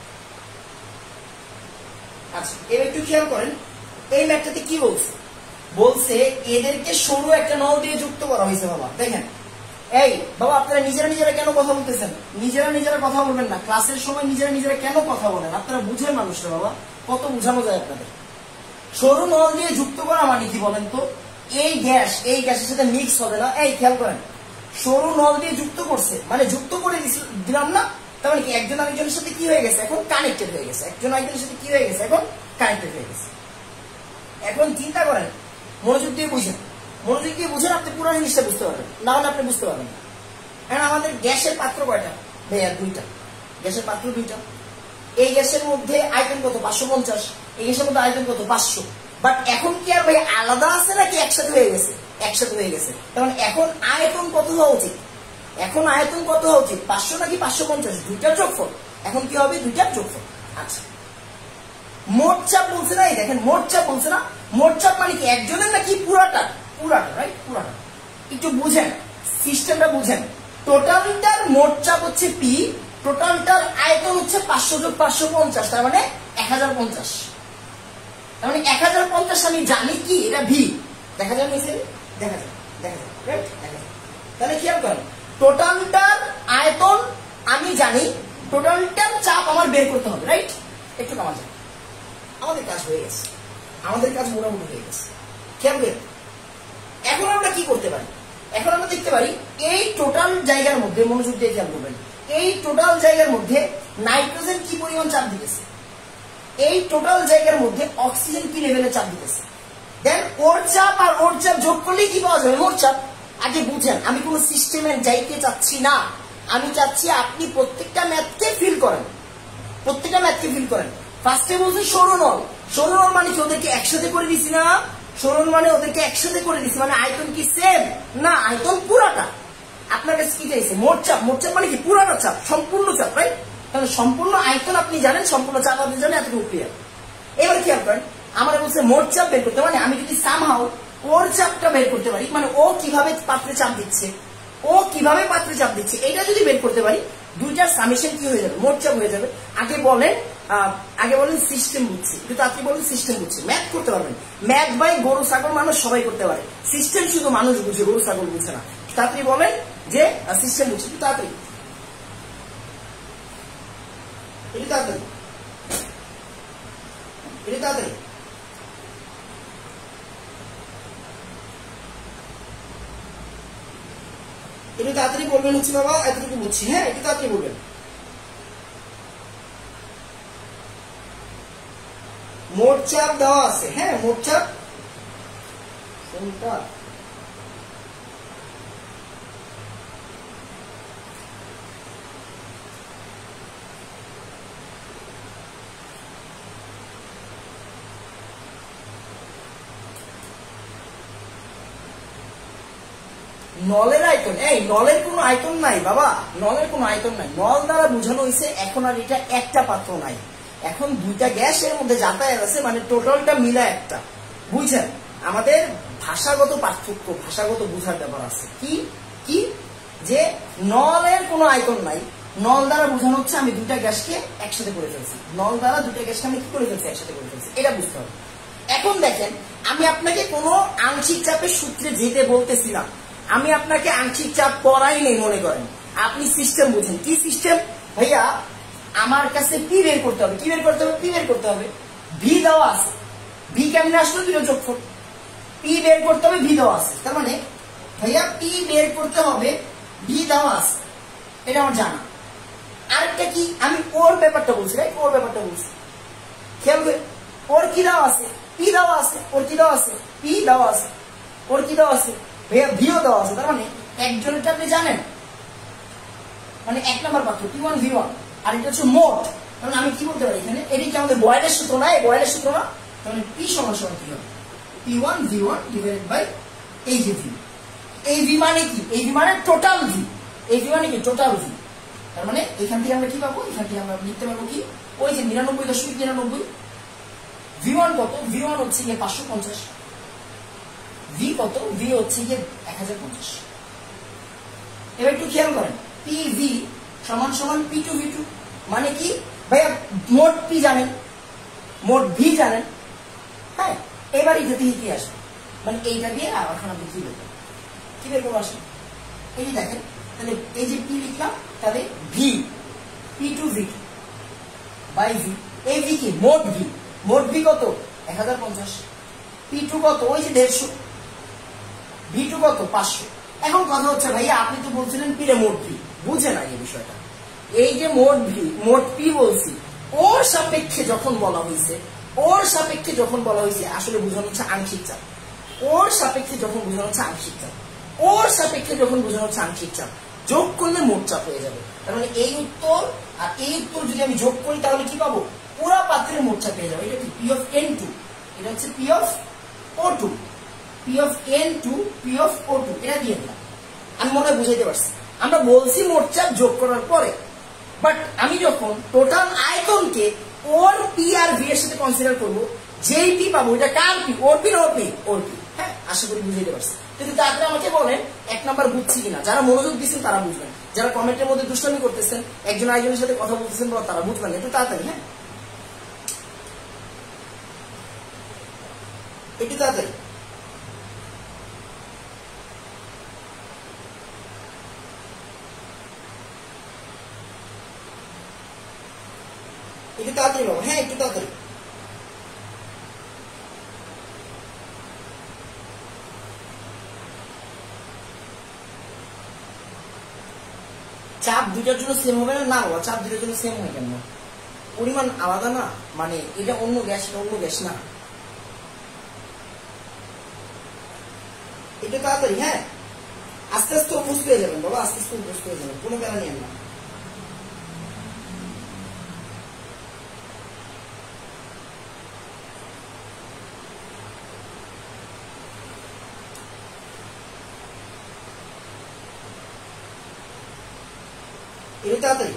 আচ্ছা, এবার একটু খেয়াল করেন এই ম্যাথটাতে কি বলছে? বলছে এদেরকে সরু একটা নল দিয়ে যুক্ত করা হয়েছে বাবা। দেখেন এই বাবা আপনারা নিজেরা নিজেরা কেন কথা বলতেছেন? নিজেরা নিজেরা কথা বলবেন না, ক্লাসের সময় নিজেরা নিজেরা কেন কথা বলেন? আপনারা বুঝেন মানুষটা বাবা, কত বুঝানো যায় আপনাদের। সরু নল দিয়ে যুক্ত করা মানে কি বলেন তো? এই গ্যাস এই গ্যাসের সাথে মিক্স হবে না। এই খেয়াল করেন, সরু নল দিয়ে যুক্ত করছে মানে যুক্ত করে দিলাম না, তার মানে কি একজন আরেকজনের সাথে কি হয়ে গেছে? এখন কানেক্টেড হয়ে গেছে। একজন আরেকজনের সাথে কি হয়ে গেছে? এখন কানেক্টেড হয়ে গেছে। এখন চিন্তা করেন, মনোযোগ দিয়ে বুঝেন, মনোযোগ দিয়ে বুঝেন, আপনি পুরো জিনিসটা বুঝতে পারবেন, না হলে আপনি বুঝতে পারবেন না। এখন আমাদের গ্যাসের পাত্র কয়টা ভাইয়া? দুইটা। গ্যাসের পাত্র দুইটা। এই গ্যাসের মধ্যে আয়তন কত? পাঁচশো পঞ্চাশ। এই গ্যাসের মধ্যে আয়তন কত? পাঁচশো। বাট এখন কি আর ভাই আলাদা আছে নাকি একসাথে হয়ে গেছে? একসাথে হয়ে গেছে। কারণ এখন আয়তন কত হওয়া উচিত? এখন আয়তন কত হওয়া উচিত? পাঁচশো নাকি পাঁচশো পঞ্চাশ? দুইটার যোগফল। এখন কি হবে? দুইটার যোগফল। আচ্ছা, মোট চাপ বলছে না, এই দেখেন মোট চাপ বলছে না। মোট চাপ মানে কি একজনের নাকি পুরাটা? পুরাটা, রাইট, পুরাটা। একটু বুঝেন, সিস্টেমটা বুঝেন। টোটালটার মোট চাপ হচ্ছে পি, টোটালটার আয়তন হচ্ছে পাঁচশো যোগ পাঁচশো পঞ্চাশ, তার মানে এক হাজার পঞ্চাশ। তার মানে এক হাজার পঞ্চাশ আমি জানি কি এটা ভি। দেখা যায় নিচে, দেখা যায়, দেখা যায়, রাইট, দেখা যায়। তাহলে খেয়াল করেন, টোটালটার আয়তন আমি জানি, টোটালটার চাপ আমার বের করতে হবে, রাইট। একটু কামা যায়, আমাদের কাজ হয়ে গেছে, আমাদের কাজ মোটামুটি হয়ে গেছে। খেয়াল করেন, এখন আমরা কি করতে পারি? এখন আমরা দেখতে পারি এই টোটাল জায়গার মধ্যে, মনোযোগ দিয়ে খেয়াল করবেন, এই টোটাল জায়গার মধ্যে নাইট্রোজেন কি পরিমাণ চাপ দিতেছে, এই টোটাল জায়গার মধ্যে অক্সিজেন কি লেভেলে চাপ দিতেছে, দেন ওর চাপ আর ওর চাপ যোগ করলে কি পাওয়া যাবে? মোট চাপ। আগে বুঝেন, আমি কোন সিস্টেমে যাইতে চাচ্ছি না, আমি চাচ্ছি আপনি প্রত্যেকটা ম্যাথকে ফিল করেন, প্রত্যেকটা ম্যাথকে ফিল করেন। ফার্স্টে বলছি সরু নল। সরু নল মানে কি ওদেরকে একসাথে করে দিছি না? সরু নল মানে ওদেরকে একসাথে করে দিছি, মানে আয়তন কি সেম না? আয়তন পুরাটা। আপনার কাছে কি চাইছে? মোট চাপ। মোট চাপ মানে কি? পুরাটা চাপ, সম্পূর্ণ চাপ, রাইট। তাহলে সম্পূর্ণ আয়তন আপনি জানেন, সম্পূর্ণ চাপ আপনি জানেন, এতটুকু ক্লিয়ার। এবার খেয়াল করেন, আমার বলছে মোট চাপ বের করতে, মানে আমি যদি সামহাউ ওর চাপটা বের করতে পারি, মানে ও কিভাবে পাত্রে চাপ দিচ্ছে, ও কিভাবে পাত্রে চাপ দিচ্ছে, এটা যদি বের করতে পারি, দুইটার সামেশন কি হয়ে যাবে? মোট চাপ হয়ে যাবে। আগে বলেন আগে বলেন সিস্টেম বুঝছি, কিন্তু আপনি বলেন সিস্টেম বুঝছি, ম্যাথ করতে পারবেন। ম্যাথ বাই গরু ছাগল মানুষ সবাই করতে পারে, সিস্টেম শুধু মানুষ বুঝে, গরু ছাগল বুঝে না। তাড়াতাড়ি বলেন যে সিস্টেম বুঝছি, তাড়াতাড়ি, এটা তাড়াতাড়ি, এটা তাড়াতাড়ি। একটু তাড়াতাড়ি বলবেন হচ্ছে বাবা, এতটুকু বুঝছি, হ্যাঁ একটু তাড়াতাড়ি বলবেন। মোট চাপ দেওয়া আছে, হ্যাঁ মোট চাপ কোনটা? নলের আয়তন, এই নলের কোনো আয়তন নাই বাবা, নলের কোনো আয়তন নাই। নল দ্বারা বোঝানো হয়েছে এখন আর এটা একটা পাত্র নাই, এখন দুইটা গ্যাস এর মধ্যে যাতায়াত আছে, মানে টোটালটা মিলা একটা। বুঝছেন? আমাদের ভাষাগত পার্থক্য, ভাষাগত বোঝার ব্যাপার আছে। কি কি যে নলের কোনো আয়তন নাই, নল দ্বারা বোঝানো হচ্ছে আমি দুইটা গ্যাসকে একসাথে করে ফেলছি, নল দ্বারা দুইটা গ্যাসকে আমি কি করে ফেলছি? একসাথে করে ফেলছি, এটা বুঝতে হবে। এখন দেখেন, আমি আপনাকে কোনো আংশিক চাপের সূত্রে যেতে বলতেছিলাম, আমি আপনাকে আংশিক চাপ পড়াই নেই, মনে করেন আপনি সিস্টেম বুঝেন। কি সিস্টেম ভাইয়া? আমার কাছে পি বের করতে হবে, কি বের করতে হবে? পি বের করতে হবে। ভি দেওয়া আছে, ভি কেমনে আসলো? দুটো যোগফল। পি বের করতে হবে, ভি দেওয়া আছে, তার মানে ভাইয়া পি বের করতে হবে, ভি দেওয়া আছে, এটা আমার জানা। আরেকটা কি, আমি ওর ব্যাপারটা বলছি, রাইট, ওর ব্যাপারটা বলছি। খেয়াল করে, ওর কি দেওয়া আছে? পি দেওয়া আছে। ওর কি দেওয়া আছে? পি দেওয়া আছে। ওর কি দেওয়া আছে? ভাইয়া ভিও দেওয়া আছে, তার মানে একজনটা আপনি জানেন, মানে এক নম্বর পাত্র পি ওয়ান ভি ওয়ান, আর এটা হচ্ছে মোট। তাহলে আমি কি বলতে পারি এখানে? এটি কি আমাদের বয়েলের সূত্র না? এই বয়েলের সূত্র না? তাহলে পি সমান সমান কি হবে? P one V one divided by এই যে ভি। এই ভি মানে কি? এই ভি মানে টোটাল ভি। এই ভি মানে কি? Total V. তার মানে এখান থেকে আমরা কি পাবো? এখান থেকে আমরা লিখতে পারবো কি? ওই যে নিরানব্বই দশমিক নিরানব্বই। ভি ওয়ান কত? ভি ওয়ান হচ্ছে গিয়ে পাঁচশো পঞ্চাশ। ভি কত? ভি হচ্ছে গিয়ে এক হাজার পঞ্চাশ। এবার একটু খেয়াল করেন, পি ভি সমান সমান পি টু ভি টু, মানে কি ভাইয়া? মোট পি জানেন, মোট ভি জানেন, হ্যাঁ। এবার এখান থেকে কি আসবে? মানে এইটা দিয়ে এখন আপনি কি বের কি বের করবো আসেন, এই যে দেখেন, তাহলে এই যে পি লিখলাম, তাহলে V P two V by V, এই ভি কি মোট ভি, মোট ভি কত এক হাজার পঞ্চাশ, পি টু কত ওই যে দেড়শো, ভি টু কত পাঁচশো। এখন কথা হচ্ছে ভাইয়া আপনি তো বলছিলেন পি রে মোট ভি, বুঝে না এই বিষয়টা, এই যে মোট ভি মোট পি বলছি ওর সাপেক্ষে যখন বলা হয়েছে, ওর সাপেক্ষে যখন বলা হয়েছে আসলে বোঝানো হচ্ছে আংশিক চাপ, ওর সাপেক্ষে যখন বোঝানো হচ্ছে আংশিক চাপ, ওর সাপেক্ষে যখন বোঝানো হচ্ছে আংশিক চাপ, যোগ করলে মোট চাপ হয়ে যাবে। তার মানে এই উত্তর আর এই উত্তর যদি আমি যোগ করি তাহলে কি পাবো, পুরা পাত্রের মোট চাপ পেয়ে যাবে। এটা কি পি অফ এন টু, এটা হচ্ছে P of O two, P of N two P of O two, এটা দিয়ে দিলাম। আমি মনে হয় বুঝাইতে পারছি, আমরা বলছি মোট চাপ যোগ করার পরে, বাট আমি যখন টোটাল আয়তনকে ওর পি আর ভি এর সাথে কনসিডার করবো, যেই পি পাবো এটা কার পি, ওর পি না ওর পি, ওর পি। হ্যাঁ আশা করি বুঝাইতে পারছি। কিন্তু তারপরে আমাকে বলেন এক নাম্বার বুঝছি কিনা, যারা মনোযোগ দিচ্ছেন তারা বুঝবেন, যারা কমেন্টের মধ্যে দুষ্টামি করতেছেন একজন আরেকজনের সাথে কথা বলতেছেন তারা বুঝবেন একটু তাড়াতাড়ি, হ্যাঁ একটু তাড়াতাড়ি। একটু তাড়াতাড়ি বাবু, হ্যাঁ একটু তাড়াতাড়ি। চাপ দুইটার জন্য সেম হবে না? না বাবা, চাপ দুইটার জন্য সেম হয় কেন? পরিমাণ আলাদা না, মানে এটা অন্য গ্যাস, এটা অন্য গ্যাস না। একটু তাড়াতাড়ি, হ্যাঁ আস্তে আস্তে অভ্যস্ত হয়ে যাবেন বাবা, আস্তে আস্তে অভ্যস্ত হয়ে যাবেন, কোনো প্যারা নিয়েন না। একটু তাড়াতাড়ি।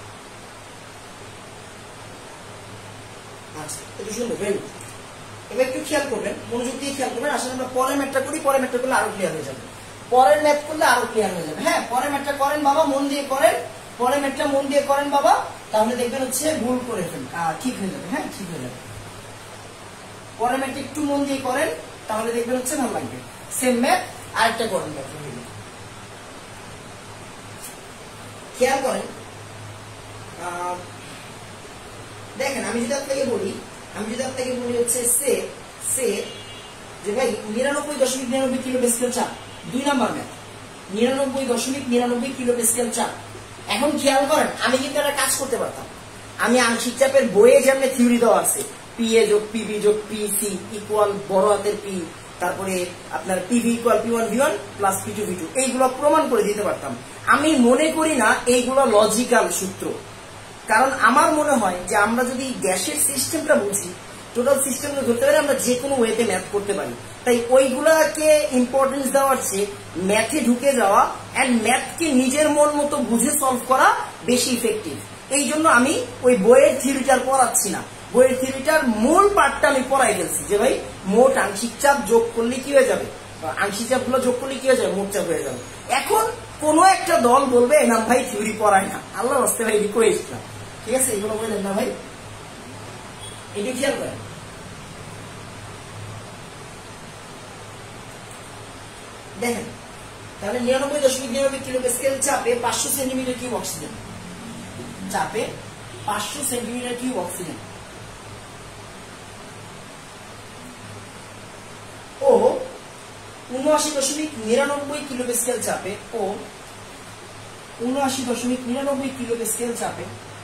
আচ্ছা একটু শুনবো, ভেরি গুড। এবার একটু খেয়াল করবেন, মনোযোগ দিয়ে খেয়াল করবেন। আসলে আমরা পরের ম্যাথটা করি, পরের ম্যাথটা করলে আরো ক্লিয়ার হয়ে যাবে, পরের ম্যাথ করলে আরো ক্লিয়ার হয়ে যাবে। হ্যাঁ পরের ম্যাথটা করেন বাবা, মন দিয়ে করেন, পরের ম্যাথটা মন দিয়ে করেন বাবা, তাহলে দেখবেন হচ্ছে ভুল করে ফেলেন, ঠিক হয়ে যাবে। হ্যাঁ ঠিক হয়ে যাবে, পরের ম্যাথটা একটু মন দিয়ে করেন, তাহলে দেখবেন হচ্ছে ভালো লাগবে। সেম ম্যাথ আরেকটা করেন, খেয়াল করেন। দেখেন আমি যদি আপনাকে বলি, আমি যদি আপনাকে বলি হচ্ছে সে সে যে ভাই নিরানব্বই দশমিক নিরানব্বই কিলো প্যাসকেল চাপ, দুই নাম্বার ম্যাথ, নিরানব্বই দশমিক নিরানব্বই কিলো প্যাসকেল চাপ। এখন খেয়াল করেন, আমি কিন্তু একটা কাজ করতে পারতাম, আমি আংশিক চাপের বইয়ে যেমন থিওরি দেওয়া আছে, পি এ যোগ পিবি যোগ পি সি ইকুয়াল বড় হাতের পি, তারপরে আপনার PV equal P one V one plus P two V two, এইগুলো প্রমাণ করে দিতে পারতাম। আমি মনে করি না এইগুলো লজিক্যাল সূত্র, কারণ আমার মনে হয় যে আমরা যদি গ্যাসের সিস্টেমটা বুঝি, টোটাল সিস্টেমটা ধরতে পারি, আমরা যে কোনো ওয়েতে ম্যাথ করতে পারি। তাই ওইগুলাকে ইম্পর্টেন্স দেওয়ার চেয়ে ম্যাথে ঢুকে যাওয়া অ্যান্ড ম্যাথকে নিজের মন মতো বুঝে সলভ করা বেশি ইফেক্টিভ। এই জন্য আমি ওই বইয়ের থিওরিটার পড়াচ্ছি না, বইয়ের থিওরিটার মূল পার্টটা আমি পড়াই ফেলছি যে ভাই মোট আংশিক চাপ যোগ করলে কি হয়ে যাবে, আংশিক চাপ গুলো যোগ করলে কি হয়ে যাবে, মোট চাপ হয়ে যাবে। এখন কোন একটা দল বলবে না ভাই থিওরি পড়ায় না, আল্লাহ রাস্তায় ভাই রিকোয়েস্ট না, ঠিক আছে এগুলো বললেন না ভাই, এটি খেয়াল করেন। দেখেন তাহলে নিরানব্বই দশমিক নিরানব্বই কিলো প্যাসকেল চাপে পাঁচশো সেন্টিমিটার কিউব অক্সিজেন, চাপে পাঁচশো সেন্টিমিটার কিউব অক্সিজেন ও উনআশি দশমিক নিরানব্বই কিলো প্যাসকেল চাপে ও উনআশি দশমিক নিরানব্বই কিলো প্যাসকেল চাপে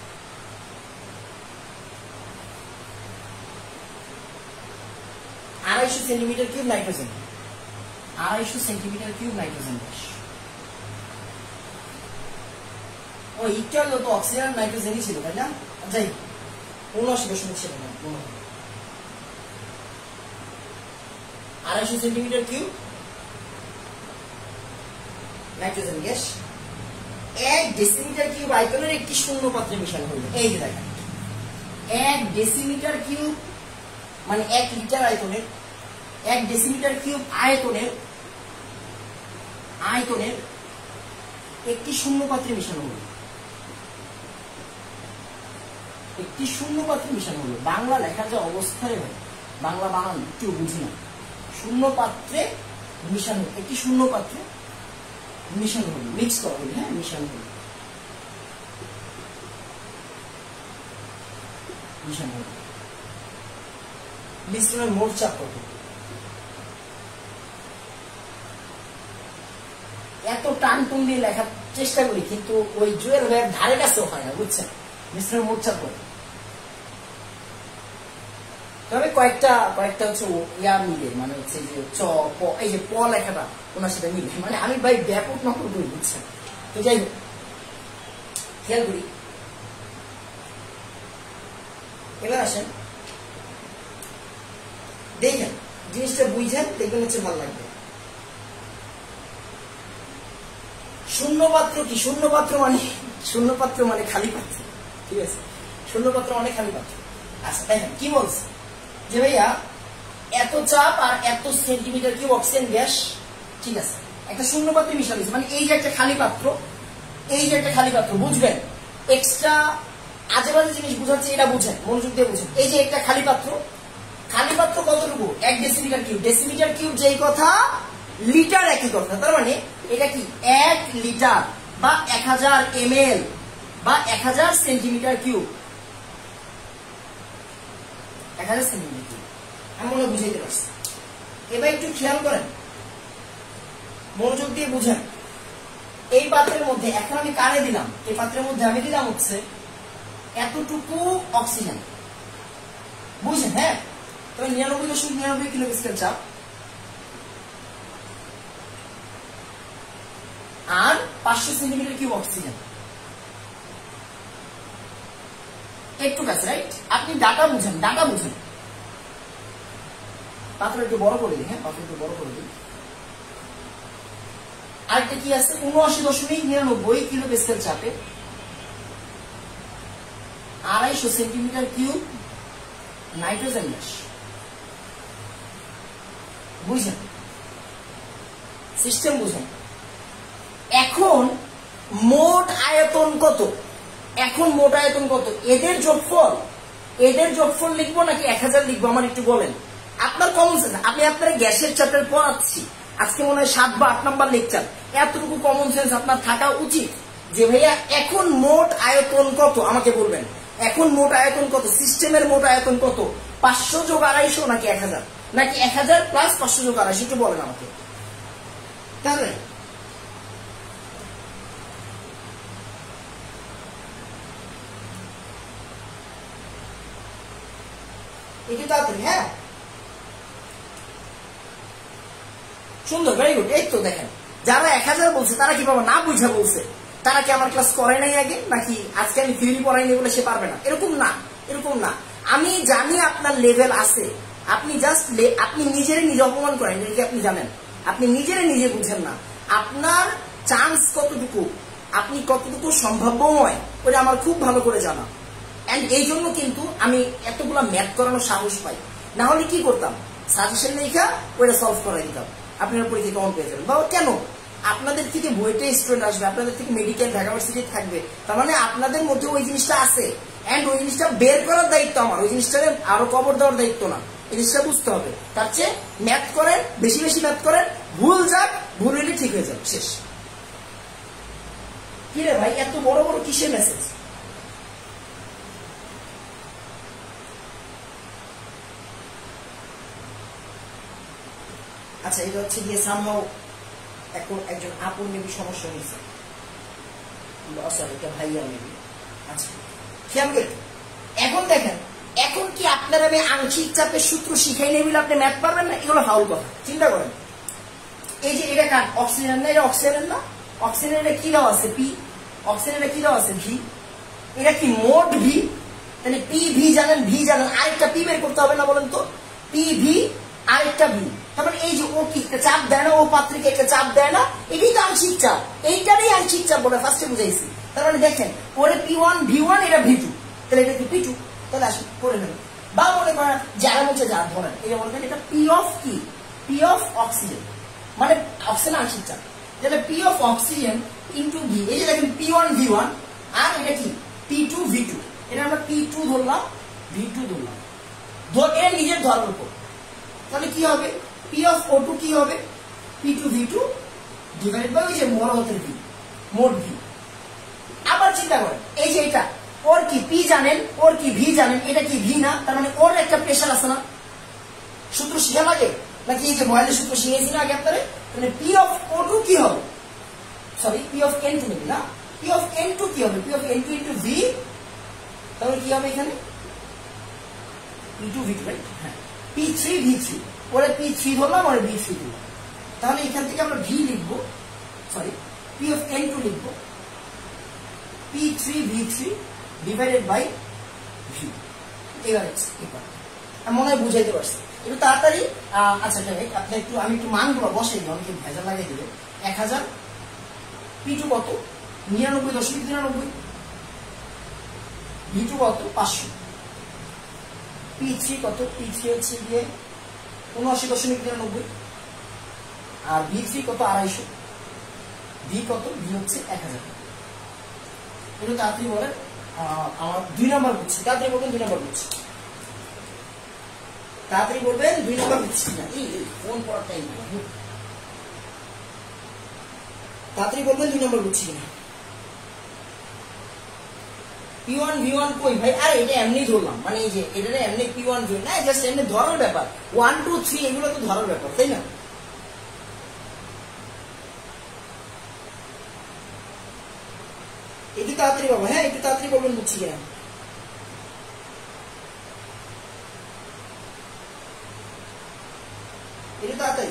আড়াইশো সেন্টিমিটার কিউব নাইট্রোজেন, আড়াইশো সেন্টিমিটার কিউব নাইট্রোজেন গ্যাস। ও ইটাল তো অক্সিজেন নাইট্রোজেনই ছিল তাই না, যাই উনআশি দশমিক ছিল না, আড়াইশো সেন্টিমিটার কিউব নাইট্রোজেন গ্যাস এক ডেসিমিটার কিউব আয়তনের একটি শূন্য পাত্রে মিশানো হইল। এই যে দেখেন এক ডেসিমিটার কিউব মানে এক লিটার আয়তনের, এক ডেসিমিটার কিউব আয়তনের আয়তনের একটি শূন্য পাত্রে মিশানো হলো, একটি শূন্য পাত্রে মিশানো হলো। বাংলা লেখা যে অবস্থায় হয়, বাংলা বানান একটু বুঝি না, শূন্য পাত্রে মিশানো, একটি শূন্য পাত্রে মিশানো হবে, মিক্স করা হবে, হ্যাঁ মিশানো হবে, মিশানো হবে। মিশ্রণের মোট চাপ কত? এত টান টুন দিয়ে লেখার চেষ্টা করি কিন্তু ওই জুয়েল ভাইয়ের ধারে কাছেও হয় না, বুঝছেন? মিশ্রণের মোট চাপ কত? তবে কয়েকটা কয়েকটা হচ্ছে ইয়া মিলে, মানে হচ্ছে যে চ প, এই যে প লেখাটা ওনার সাথে মিলে, মানে আমি ভাই ব্যাপক নকল করি, বুঝছেন? তো যাই হোক, খেয়াল করি। এবার আসেন দেখেন, জিনিসটা বুঝেন, দেখবেন হচ্ছে ভালো লাগবে। শূন্য পাত্র কি? শূন্য পাত্র মানে শূন্য পাত্র মানে খালি পাত্র, ঠিক আছে? শূন্য পাত্র মানে খালি পাত্র। আচ্ছা দেখেন কি বলছে যে ভাইয়া এত চাপ আর এত সেন্টিমিটার কিউব অক্সিজেন গ্যাস, ঠিক আছে, একটা শূন্য পাত্রে মিশানো হয়েছে, মানে এই যে একটা খালি পাত্র, এই যে একটা খালি পাত্র, বুঝবেন? এক্সট্রা আজে বাজে জিনিস বুঝাচ্ছে, এটা বুঝেন, মনোযোগ দিয়ে বুঝেন। এই যে একটা খালি পাত্র, খালি পাত্র কতটুকু? এক ডেসিমিটার কিউব। ডেসিমিটার কিউব যেই কথা, লিটার একই কথা। তার মানে এটা কি এক লিটার বা এক হাজার এম এল বা এক হাজার সেন্টিমিটার কিউব, এক হাজার সেন্টিমিটার কিউব। আমি মনে বুঝাইতে পারছি। এবার একটু খেয়াল করেন, মনোযোগ দিয়ে বুঝেন। এই পাত্রের মধ্যে এখন আমি কারে দিলাম? এই পাত্রের মধ্যে আমি দিলাম হচ্ছে এতটুকু অক্সিজেন, বুঝছেন? হ্যাঁ, তবে নিরানব্বই দশমিক নিরানব্বই কিলো পাস্কাল চাপ আর পাঁচশো সেন্টিমিটার কিউব অক্সিজেন, একটু কাছে, রাইট? আপনি ডাটা বুঝেন, ডাটা বুঝেন। পাত্র একটু বড় করে দিই, হ্যাঁ পাত্র একটু বড় করে দিই। আরেকটা কি আছে? উনআশি দশমিক নিরানব্বই কিলো পাস্কাল চাপে আড়াইশো সেন্টিমিটার কিউব নাইট্রোজেন গ্যাস, বুঝছেন? সিস্টেম বুঝেন। এখন মোট আয়তন কত? এখন মোট আয়তন কত? এদের যোগফল, এদের যোগফল লিখবো নাকি এক হাজার লিখবো? আমার একটু বলেন। আপনার কমন সেন্স, আমি আপনার গ্যাসের চ্যাপ্টার পড়াচ্ছি, আজকে মনে হয় সাত বা আট নাম্বার লেকচার। এতটুকু কমন সেন্স আপনার থাকা উচিত যে ভাইয়া এখন মোট আয়তন কত আমাকে বলবেন। এখন মোট আয়তন কত? সিস্টেমের মোট আয়তন কত? পাঁচশো যোগ আড়াইশো নাকি এক হাজার, নাকি এক হাজার প্লাস পাঁচশো যোগ আড়াইশো? একটু বলেন আমাকে। তাহলে একটু তাড়াতাড়ি, হ্যাঁ সুন্দর, ভেরি গুড। এই তো দেখেন, যারা এক হাজার বলছে তারা কি পাবো না বুঝা বলছে? তারা কি আমার ক্লাস করে নাই আগে, নাকি আজকে আমি থিওরি পড়াইনি বলে সে পারবে না? এরকম না, এরকম না। আমি জানি আপনার লেভেল আছে, আপনি জাস্ট আপনি নিজের নিজে অপমান করেন, এটা কি আপনি জানেন? আপনি নিজের নিজে বুঝেন না আপনার চান্স কতটুকু, আপনি কতটুকু সম্ভাব্যময়, ওটা আমার খুব ভালো করে জানা। এন্ড এই জন্য কিন্তু আমি এতগুলা ম্যাথ করানোর সাহস পাই। না হলে কি করতাম? সাজেশন লেখা ওইটা সলভ করাই দিতাম, আপনারা পরীক্ষা কেমন পেয়ে যাবেন। বা কেন আপনাদের থেকে বইতে স্টুডেন্ট আসবে, আপনাদের থেকে মেডিকেল ঢাকা ইউনিভার্সিটি থাকবে, তার মানে আপনাদের মধ্যে ওই জিনিসটা আছে। এন্ড ওই জিনিসটা বের করার দায়িত্ব আমার, ওই জিনিসটা আরো কবর দেওয়ার দায়িত্ব না। এই জিনিসটা বুঝতে হবে। তার চেয়ে ম্যাথ করেন, বেশি বেশি ম্যাথ করেন, ভুল যাক, ভুল হলে ঠিক হয়ে যাবে, শেষ। কি রে ভাই এত বড় বড় কিসের মেসেজ? আচ্ছা, এটা হচ্ছে গিয়ে সামহাও এখন একজন আপন মেবি সমস্যা হয়েছে, সরি এটা ভাইয়া মেবি। আচ্ছা খেয়াল করেন, এখন দেখেন, এখন কি আপনার আমি আংশিক চাপের সূত্র শিখাই নেই বলে আপনি ম্যাথ পারবেন না? এগুলো ফাউল কথা। চিন্তা করেন, এই যে এটা কার অক্সিজেন না? এটা অক্সিজেন না? অক্সিজেন এটা কি দেওয়া আছে? পি। অক্সিজেন এটা কি দেওয়া আছে? ভি। এটা কি মোট ভি? তাহলে পি ভি জানেন, ভি জানেন, আরেকটা পি বের করতে হবে না বলেন তো? পি ভি আরেকটা ভি। তারপরে এই যে ও কি চাপ দেয় না, ও পাত্রীকে একটা চাপ দেয় না, এটাই তো আংশিক চাপ। এইটারই আংশিক চাপ বলে ফার্স্টে বুঝাইছি। তার মানে দেখেন, ওরে পি ওয়ান ভি ওয়ান, এটা ভি টু, তাহলে এটা কি পি টু? তাহলে আসুন করে নেবেন। বা মনে করেন যারা বলছে যা ধরেন, এটা বলবেন এটা পি অফ কি? পি অফ অক্সিজেন, মানে অক্সিজেন আংশিক চাপ। তাহলে P of oxygen into V, এই যে দেখেন পি ওয়ান ভি ওয়ান, আর এটা কি পি টু ভি টু। এটা আমরা পি টু ধরলাম, ভি টু ধরলাম, এর নিজের ধরার উপর। তাহলে কি হবে? পি অফ ও টু কি হবে, P two V two divided by ওই যে বড় হাতের ভি, মোট ভি। আবার চিন্তা করেন, এই যে এটা ওর কি পি জানেন, ওর কি ভি জানেন, এটা কি ভি না, তার মানে ওর একটা প্রেশার আছে না। সূত্র শিখা লাগে নাকি এই যে ময়েলের সূত্র শিখেছি না আগে আপনারা, মানে পি অফ ও টু কি হবে, sorry P of N two নেবে না, পি অফ এন টু কি হবে, P of N two into V, তাহলে কি হবে এখানে P two V two, right? হ্যাঁ, পি থ্রি ভি থ্রি, ওরা পি থ্রি ধরলাম, ওরা ভি থ্রি ধরলাম, তাহলে এখান থেকে আমরা ভি লিখবো, sorry P of N two লিখবো P three V three divided by V. এবার মনে হয় বুঝাইতে পারছি একটু তাড়াতাড়ি। আচ্ছা আপনি একটু, আমি একটু মানগুলো বসাই দিই, অনেকে ভেজা লাগিয়ে দিলে। এক হাজার, পি টু কত, নিরানব্বই দশমিক নিরানব্বই, ভি টু কত, পাঁচশো, পি থ্রি কত, পি থ্রি হচ্ছে গিয়ে উনআশি দশমিক নিরানব্বই, আর ভি থ্রি কত, আড়াইশো, ভি কত, ভি হচ্ছে এক হাজার। একটু তাড়াতাড়ি বলেন, আমার দুই নম্বর বুঝছি, তাড়াতাড়ি বলবেন দুই নম্বর বুঝছি, তাড়াতাড়ি বলবেন দুই নম্বর বুঝছি না, এই ফোন পড়ার টাইম না, তাড়াতাড়ি বলবেন দুই নম্বর বুঝছি না। পি ওয়ান ভি ওয়ান কই ভাই, আরে এটা এমনি ধরলাম, মানে এই যে এটা এমনি পি ওয়ান ভি না, জাস্ট এমনি ধরার ব্যাপার, ওয়ান টু থ্রি এগুলো তো ধরার ব্যাপার, তাই না? একটু তাড়াতাড়ি পাবো, হ্যাঁ একটু তাড়াতাড়ি বলবেন বুঝছি কিনা। একটু তাড়াতাড়ি,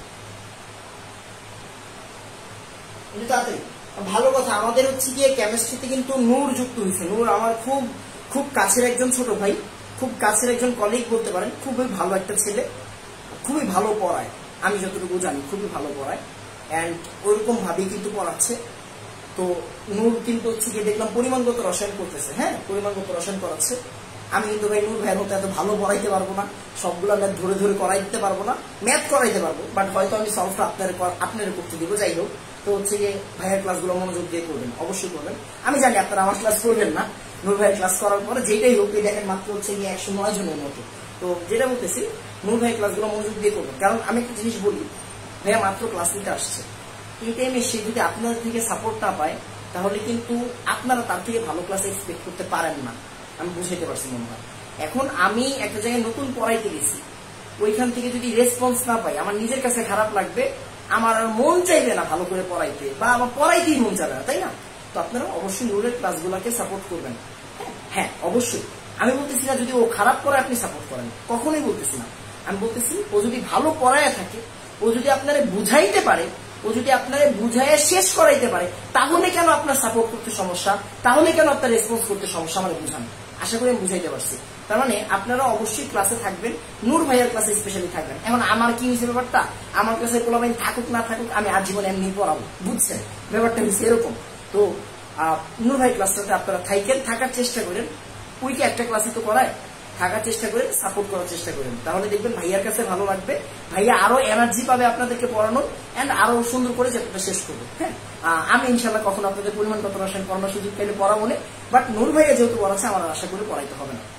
একটু তাড়াতাড়ি। ভালো কথা, আমাদের হচ্ছে গিয়ে কেমিস্ট্রিতে কিন্তু নূর যুক্ত হয়েছে। নূর আমার খুব খুব কাছের একজন ছোট ভাই, খুব কাছের একজন কলিগ বলতে পারেন, খুবই ভালো একটা ছেলে, খুবই ভালো পড়ায়, আমি যতটুকু জানি খুবই ভালো পড়ায়, অ্যান্ড ওইরকম ভাবেই কিন্তু পড়াচ্ছে। তো নূর কিন্তু হচ্ছে গিয়ে দেখলাম পরিমাণগত রসায়ন করতেছে, হ্যাঁ পরিমাণগত রসায়ন করাচ্ছে। আমি কিন্তু ভাই নূর ভাইয়ের মতো এত ভালো পড়াইতে পারবো না, সবগুলো ম্যাথ ধরে ধরে করাই দিতে পারবো না, ম্যাথ করাইতে পারবো বাট হয়তো আমি সলভটা আপনার আপনার করতে দিব। যাই হোক, তো হচ্ছে গিয়ে ভাইয়ের ক্লাসগুলো মনোযোগ দিয়ে করবেন, অবশ্যই করবেন। আমি জানি আপনারা আমার ক্লাস করবেন না, নূর ভাইয়ের ক্লাস করার পরে যেটাই হোক, এই দেখেন মাত্র হচ্ছে গিয়ে একশো নয় জনের মতো। তো যেটা বলতেছি, নূর ভাইয়ের ক্লাসগুলো মনোযোগ দিয়ে করবেন, কারণ আমি একটা জিনিস বলি, ভাইয়া মাত্র ক্লাস নিতে আসছে, এই টাইমে সে যদি আপনাদের থেকে সাপোর্ট না পায় তাহলে কিন্তু আপনারা তার থেকে ভালো ক্লাস এক্সপেক্ট করতে পারেন না। আমি বুঝাইতে পারছি মনে হয়। এখন আমি একটা জায়গায় নতুন পড়াইতে গেছি, ওইখান থেকে যদি রেসপন্স না পাই আমার নিজের কাছে খারাপ লাগবে, আমার আর মন চাইবে না ভালো করে পড়াইতে, বা আমার পড়াইতেই মন যাবে না, তাই না? তো আপনারা অবশ্যই নূরের ক্লাসগুলোকে সাপোর্ট করবেন। হ্যাঁ অবশ্যই, আমি বলতেছি না যদি ও খারাপ পড়ায় আপনি সাপোর্ট করেন, কখনোই বলতেছি না। আমি বলতেছি ও যদি ভালো পড়ায় থাকে, ও যদি আপনারা বুঝাইতে পারে, ও যদি আপনারা বুঝাইয়া শেষ করাইতে পারে, তাহলে কেন আপনার সাপোর্ট করতে সমস্যা, তাহলে কেন আপনার রেসপন্স করতে সমস্যা, আমার বুঝান। আশা করি আমি বুঝাইতে পারছি। তার মানে আপনারা অবশ্যই ক্লাসে থাকবেন, নূর ভাইয়ের ক্লাসে স্পেশালি থাকবেন। এখন আমার কি হয়েছে ব্যাপারটা, আমার ক্লাসে পোলাপাইন থাকুক না থাকুক, আমি আজীবন এমনি পড়াবো, বুঝছেন ব্যাপারটা হচ্ছে এরকম। তো নূর ভাই ক্লাসটাতে আপনারা থাকেন, থাকার চেষ্টা করেন, উইকে একটা ক্লাসে তো করায়, থাকার চেষ্টা করেন, সাপোর্ট করার চেষ্টা করেন, তাহলে দেখবেন ভাইয়ার কাছে ভালো লাগবে, ভাইয়া আরো এনার্জি পাবে আপনাদেরকে পড়ানোর, এন্ড আরো সুন্দর করে চ্যাপ্টারটা শেষ করবে। হ্যাঁ, আমি ইনশাল্লাহ কখনো আপনাদের পরিমাণ কত রসায়ন পড়ানোর সুযোগ পেলে পড়াবো না, বাট নূর ভাইয়া যেহেতু পড়াচ্ছে আমার আশা করে পড়াইতে হবে না।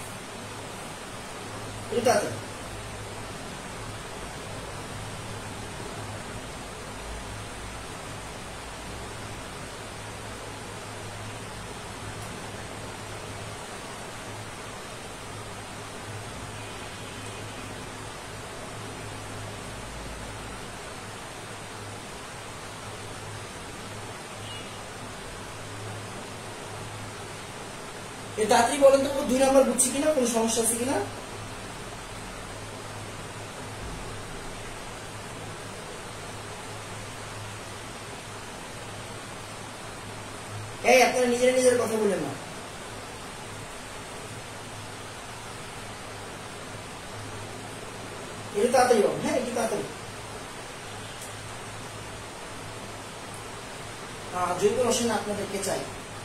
এটা তাড়াতাড়ি বলেন তো, দুই নাম্বার বুঝছি কিনা, কোনো সমস্যা আছে কিনা? এই আপনারা নিজের নিজের কথা বলেন না। এটা তাড়াতাড়ি বলেন, হ্যাঁ একটু তাড়াতাড়ি। জৈব রসায়ন আপনাদেরকে চাই,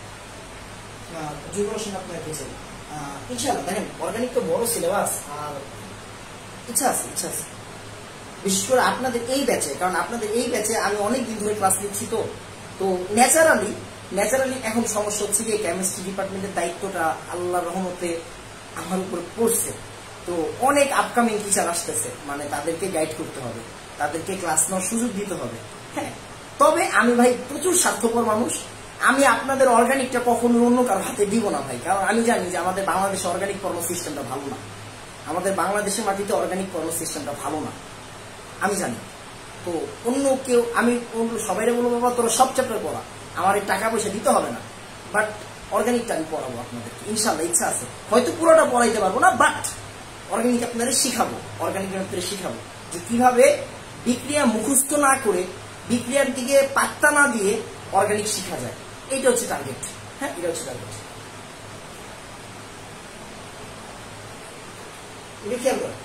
জৈব রসায়ন আপনাদেরকে চাই ইনশাআল্লাহ। দেখেন অর্গানিক তো বড় সিলেবাস, আর ইচ্ছা আছে ইচ্ছা আছে বিশেষ করে আপনাদের এই ব্যাচে, কারণ আপনাদের এই ব্যাচে আমি অনেক দিন ধরে ক্লাস নিচ্ছি। তো তো ন্যাচারালি ন্যাচারালি এখন সমস্যা হচ্ছে যে কেমিস্ট্রি ডিপার্টমেন্টের দায়িত্বটা আল্লাহর রহমতে আমার উপর পড়ছে। তো অনেক আপকামিং টিচার আসতেছে, মানে তাদেরকে গাইড করতে হবে, তাদেরকে ক্লাস নেওয়ার সুযোগ দিতে হবে। হ্যাঁ, তবে আমি ভাই প্রচুর স্বার্থপর মানুষ, আমি আপনাদের অর্গানিকটা কখনো অন্য কারো হাতে দিব না ভাই, কারণ আমি জানি যে আমাদের বাংলাদেশে অর্গানিক কর্ম সিস্টেমটা ভালো না, আমাদের বাংলাদেশের মাটিতে অর্গানিক কর্ম সিস্টেমটা ভালো না, আমি জানি। তো অন্য কেউ, আমি সবাই বলবো বাবা তোরা সব চ্যাপ্টার পড়া, আমার এই টাকা পয়সা দিতে হবে না, বাট অর্গানিকটা আমি পড়াবো আপনাদেরকে ইনশাল্লাহ, ইচ্ছা আছে। হয়তো পুরোটা পড়াইতে পারবো না, বাট অর্গানিক আপনাদের শিখাবো, অর্গানিক আপনাদের শিখাবো যে কিভাবে বিক্রিয়া মুখস্থ না করে, বিক্রিয়ার দিকে পাত্তা না দিয়ে অর্গানিক শিখা যায়। এইটা হচ্ছে টার্গেট। হ্যাঁ, এটা হচ্ছে টার্গেট। এটা খেয়াল করেন।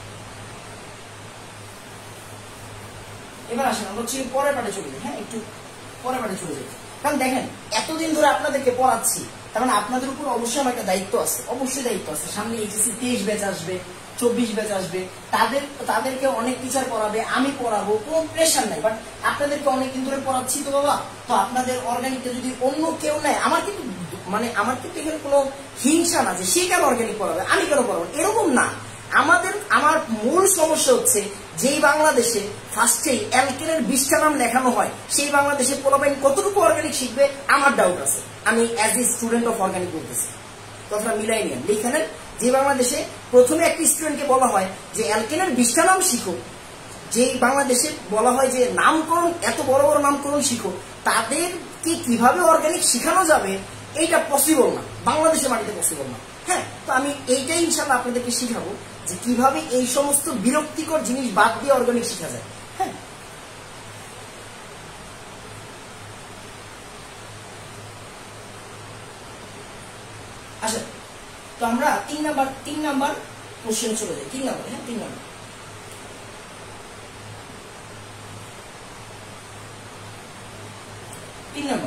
এবার আসেন আমরা হচ্ছে পরের পাটে চলে যাই। হ্যাঁ, একটু পরের পাটে চলে যাই। কারণ দেখেন এতদিন ধরে আপনাদেরকে পড়াচ্ছি, তার মানে আপনাদের উপর অবশ্যই আমার একটা দায়িত্ব আছে, অবশ্যই দায়িত্ব আছে। সামনে এইচএসসি তেইশ ব্যাচ আসবে, চব্বিশ ব্যাচ আসবে, তাদের তাদেরকে অনেক টিচার পড়াবে, আমি পড়াবো, কোনো প্রেশার নাই, বাট আপনাদেরকে অনেকদিন ধরে পড়াচ্ছি তো বাবা, তো আপনাদের অর্গানিকটা যদি অন্য কেউ নেয়, আমার কিন্তু মানে আমার কিন্তু এখানে কোনো হিংসা না যে সে কেন অর্গানিক পড়াবে, আমি কেন পড়াবো, এরকম না। আমাদের আমার মূল সমস্যা হচ্ছে যেই বাংলাদেশে ফার্স্টেই অ্যালকেনের বিশটা নাম লেখানো হয়, সেই বাংলাদেশে পোলাপাইন কতটুকু অর্গানিক শিখবে আমার ডাউট আছে। আমি as a student of organic বলতেছি, কথাটা মিলাই নিন। এখানে যে বাংলাদেশে প্রথমে একটি স্টুডেন্টকে বলা হয় যে অ্যালকেনের বিশটা নাম শিখো, যে বাংলাদেশে বলা হয় যে নামকরণ, এত বড় বড় নামকরণ শিখো, তাদেরকে কিভাবে অর্গানিক শিখানো যাবে এইটা পসিবল না, বাংলাদেশের মাটিতে পসিবল না। হ্যাঁ, তো আমি এইটাই ইনশাল্লাহ আপনাদেরকে শিখাবো যে কিভাবে এই সমস্ত বিরক্তিকর জিনিস বাদ দিয়ে অর্গানিক শেখা যায়। হ্যাঁ, আচ্ছা, তো আমরা তিন নাম্বার তিন নাম্বার কোশ্চেনে চলে যাই। তিন নাম্বার হ্যাঁ তিন নাম্বার তিন নাম্বার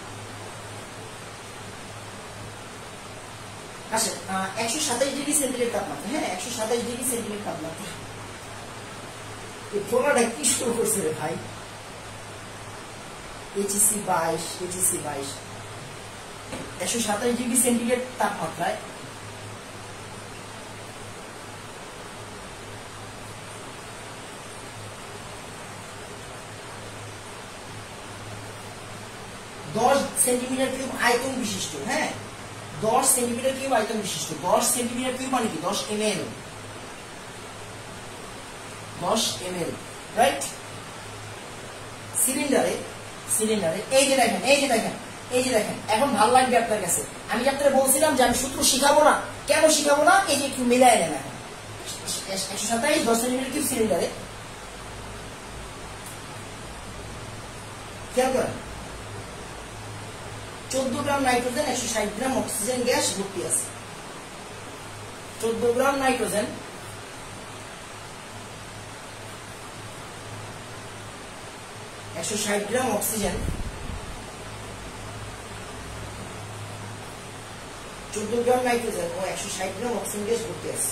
আচ্ছা, একশো সাতাইশ ডিগ্রি সেন্টিগ্রেড তাপমাত্রা। হ্যাঁ, একশো সাতাইশ ডিগ্রি সেন্টিগ্রেড তাপমাত্রা। এই ফোলাটা কি শুরু করছে রে ভাই? এইচএসসি বাইশ, এইচএসসি বাইশ, একশো সাতাইশ ডিগ্রি সেন্টিগ্রেড তাপমাত্রায় দশ সেন্টিমিটার কিউব আয়তন বিশিষ্ট। হ্যাঁ, দশ সেন্টিমিটার কিউব আয়তন বিশিষ্ট। দশ সেন্টিমিটার কিউব মানে কি? দশ এম এল, দশ এম এল, রাইট? সিলিন্ডারে সিলিন্ডারে এই যে দেখেন, এই যে দেখেন, এই যে দেখেন, এখন ভালো লাগবে আপনার কাছে। আমি আপনাদের বলছিলাম যে আমি সূত্র শিখাবো না, কেন শিখাবো না, এই যে একটু মিলাই নেন। এখন একশো সাতাইশ দশ সেন্টিমিটার কিউব সিলিন্ডারে খেয়াল করেন, চোদ্দ গ্রাম নাইট্রোজেন, একশো ষাট গ্রাম অক্সিজেন গ্যাস ভর্তি আছে। চোদ্দ গ্রাম নাইট্রোজেন, একশো ষাট গ্রাম অক্সিজেন, চোদ্দ গ্রাম নাইট্রোজেন ও একশো ষাট গ্রাম অক্সিজেন গ্যাস ভর্তি আছে।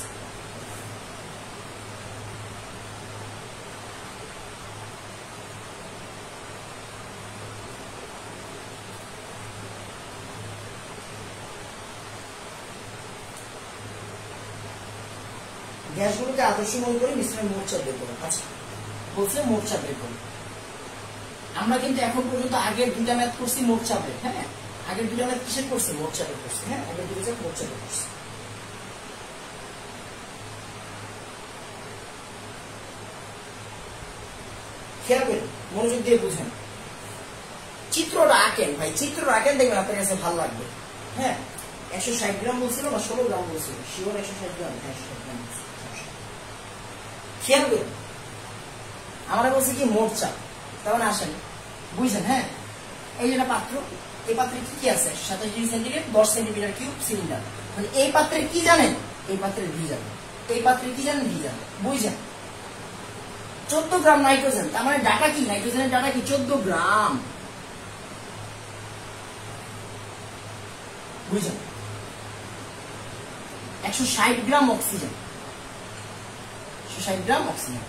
গ্যাসগুলোকে আদর্শ মনে করে মিশ্রণের মোট চাপ বের করুন। আচ্ছা, বলছে মোট চাপ বের করুন। আমরা কিন্তু এখন পর্যন্ত আগের দুটা ম্যাথ করছি মোট চাপের। হ্যাঁ, আগের দুটা ম্যাথ কিসের করছি? মোট চাপের করছি। হ্যাঁ, আগের দুটো চাপ মোট চাপের করছি। খেয়াল করেন, মনোযোগ দিয়ে বুঝেন, চিত্রটা আঁকেন ভাই, চিত্রটা আঁকেন, দেখবেন আপনার কাছে ভালো লাগবে। হ্যাঁ, একশো ষাট গ্রাম বলছিল না ষোলো গ্রাম বলছিল? শিওর একশো ষাট গ্রাম। হ্যাঁ, একশো ষাট গ্রাম। খেয়াল করুন, আমরা বলছি কি মোট চাপ, তখন আসেন বুঝছেন। হ্যাঁ, এই যে পাত্র, এই পাত্রে কি কি আছে? সাতাশ ডিগ্রি সেন্টিগ্রেড, দশ সেন্টিমিটার কিউব সিলিন্ডার। মানে এই পাত্রে কি জানেন? এই পাত্রে ভি জানেন। এই পাত্রে কি জানেন? ভি জানেন। বুঝছেন? চোদ্দ গ্রাম নাইট্রোজেন, তার মানে ডাটা কি? নাইট্রোজেনের ডাটা কি? চোদ্দ গ্রাম। বুঝছেন? একশো ষাট গ্রাম অক্সিজেন, একশো ষাট গ্রাম অক্সিজেন।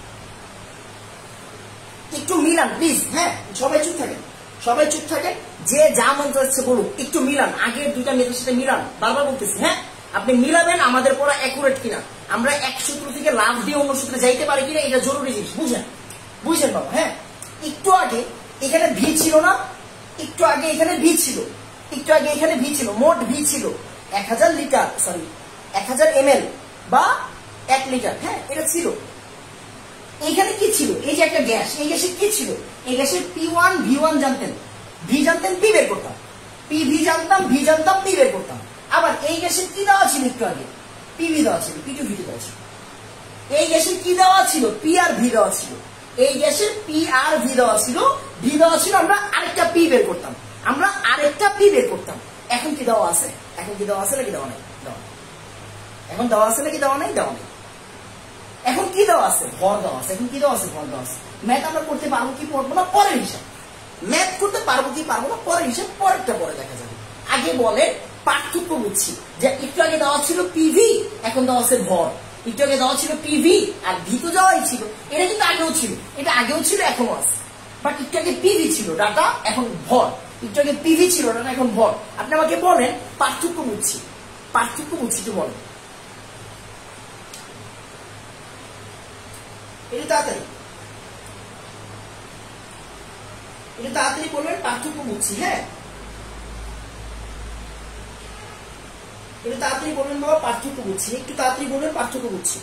একটু মিলান প্লিজ। হ্যাঁ, সবাই চুপ থাকেন, সবাই চুপ থাকেন, যে যা মন্ত্র হচ্ছে বলুক, একটু মিলান, আগের দুইটা মেথের সাথে মিলান। বারবার বলতেছি, হ্যাঁ আপনি মিলাবেন আমাদের পড়া অ্যাকুরেট কিনা। আমরা এক সূত্র থেকে লাভ দিয়ে অন্য সূত্রে যাইতে পারি কিনা এটা জরুরি জিনিস, বুঝেন বুঝেন বাবা। হ্যাঁ, একটু আগে এখানে ভি ছিল না, একটু আগে এখানে ভি ছিল, একটু আগে এখানে ভি ছিল, মোট ভি ছিল এক হাজার লিটার, সরি এক হাজার এম এল বা এক লিটার। হ্যাঁ, এটা ছিল। এইখানে কি ছিল, এই যে একটা গ্যাস, এই গ্যাসের কি ছিল, এই গ্যাসের পি ওয়ান ভি ওয়ান জানতেন, ভি জানতেন, পি বের করতাম, পি ভি জানতাম, ভি জানতাম, পি বের করতাম। আবার এই গ্যাসের কি দেওয়া ছিল একটু আগে, পিভি দেওয়া ছিল, পি টু ভি দেওয়া ছিল। এই গ্যাসের কি দেওয়া ছিল, পি আর ভি দেওয়া ছিল। এই গ্যাসের পি আর ভি দেওয়া ছিল, ভি দেওয়া ছিল, আমরা আরেকটা পি বের করতাম, আমরা আরেকটা পি বের করতাম। এখন কি দেওয়া আছে, এখন কি দেওয়া আছে নাকি দেওয়া নাই, দেওয়া এখন দেওয়া আছে নাকি দেওয়া নাই, দেওয়া নেই। এখন কি দেওয়া আছে, ভর দেওয়া আছে। এখন কি দেওয়া আছে, ভর দেওয়া আছে। ম্যাথ আমরা করতে পারবো কি পারবো না পরের হিসাব, ম্যাথ করতে পারবো কি পারবো না পরের হিসাব, পরেরটা পরে দেখা যাবে। আগে বলে পার্থক্য বুঝছি, যে একটু আগে দেওয়া ছিল পিভি, এখন দেওয়া আছে ভর। একটু আগে দেওয়া ছিল পিভি আর ভি তো দেওয়াই ছিল, এটা কিন্তু আগেও ছিল, এটা আগেও ছিল এখনো আছে। বাট একটু আগে পিভি ছিল ডাটা, এখন ভর। একটু আগে পিভি ছিল ডাটা, এখন ভর। আপনি আমাকে বলেন পার্থক্য বুঝছি, পার্থক্য বুঝছি তো বলেন, এটা তাড়াতাড়ি, এটা তাড়াতাড়ি বলবেন পার্থক্য বুঝছি। হ্যাঁ, এটা তাড়াতাড়ি বলবেন বাবা, পার্থক্য বুঝছি, একটু তাড়াতাড়ি বলবেন পার্থক্য বুঝছি।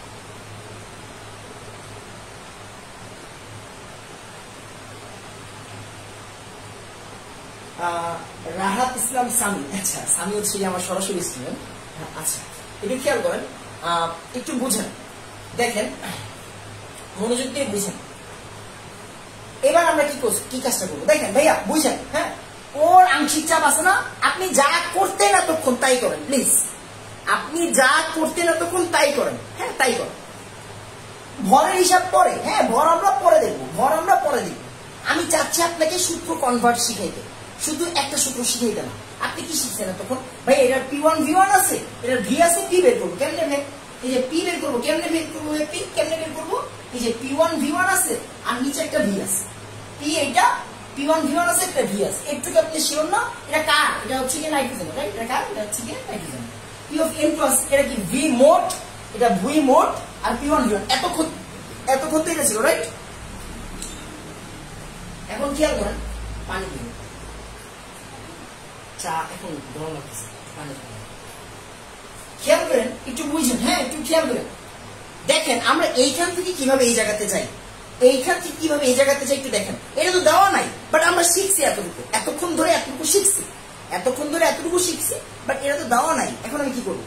রাহাত ইসলাম সামি, আচ্ছা সামি হচ্ছে আমার সরাসরি স্টুডেন্ট। আচ্ছা একটু খেয়াল করেন, একটু বুঝেন, দেখেন মনোযোগ দিয়ে বুঝেন। এবার আমরা কি করছি, কি কাজটা করবো দেখেন ভাইয়া, বুঝেন। হ্যাঁ, ওর আংশিক চাপ আছে না, আপনি যা করতেন এতক্ষণ তাই করেন প্লিজ, আপনি যা করতেন এতক্ষণ তাই করেন। হ্যাঁ, তাই করেন। ভরের হিসাব পরে, হ্যাঁ ভর আমরা পরে দেখবো, ভর আমরা পরে দেখবো। আমি চাচ্ছি আপনাকে সূত্র কনভার্ট শিখাইতে, শুধু একটা সূত্র শিখাইতে না। আপনি কি শিখছেন তখন, ভাই এটার পি ওয়ান ভি ওয়ান আছে, এটার ভি আছে, পি বের করবো কেমনে, ভাই এই যে পি বের করবো কেমনে, বের করবো পি কেমনে বের করবো, এই যে পি ওয়ান ভি ওয়ান আছে আর নিচে একটা ভি আছে, পি এটা পি ওয়ান ভি ওয়ান আছে, একটা ভি আছে। একটু আপনি শিওর না, এটা কার, এটা হচ্ছে কি নাইট্রোজেন, রাইট, এটা কার, এটা হচ্ছে কি nitrogen. P of N two আছে, এটা কি ভি মোট, এটা ভি মোট আর পি ওয়ান ভি ওয়ান, এতক্ষণ এতক্ষণ তো এটা ছিল, রাইট। এখন খেয়াল করেন, পানি দিন, চা এখন গরম লাগতেছে, পানি খেয়াল করেন, একটু বুঝেন। হ্যাঁ, একটু খেয়াল করেন, দেখেন আমরা এইখান থেকে কিভাবে এই জায়গাতে যাই, এইখান থেকে কিভাবে এই জায়গাতে যাই একটু দেখেন। এটা তো দেওয়া নাই, বাট আমরা শিখছি এতটুকু, এতক্ষণ ধরে এতটুকু শিখছি, এতক্ষণ ধরে এতটুকু শিখছি, বাট এটা তো দেওয়া নাই। এখন আমি কি করবো,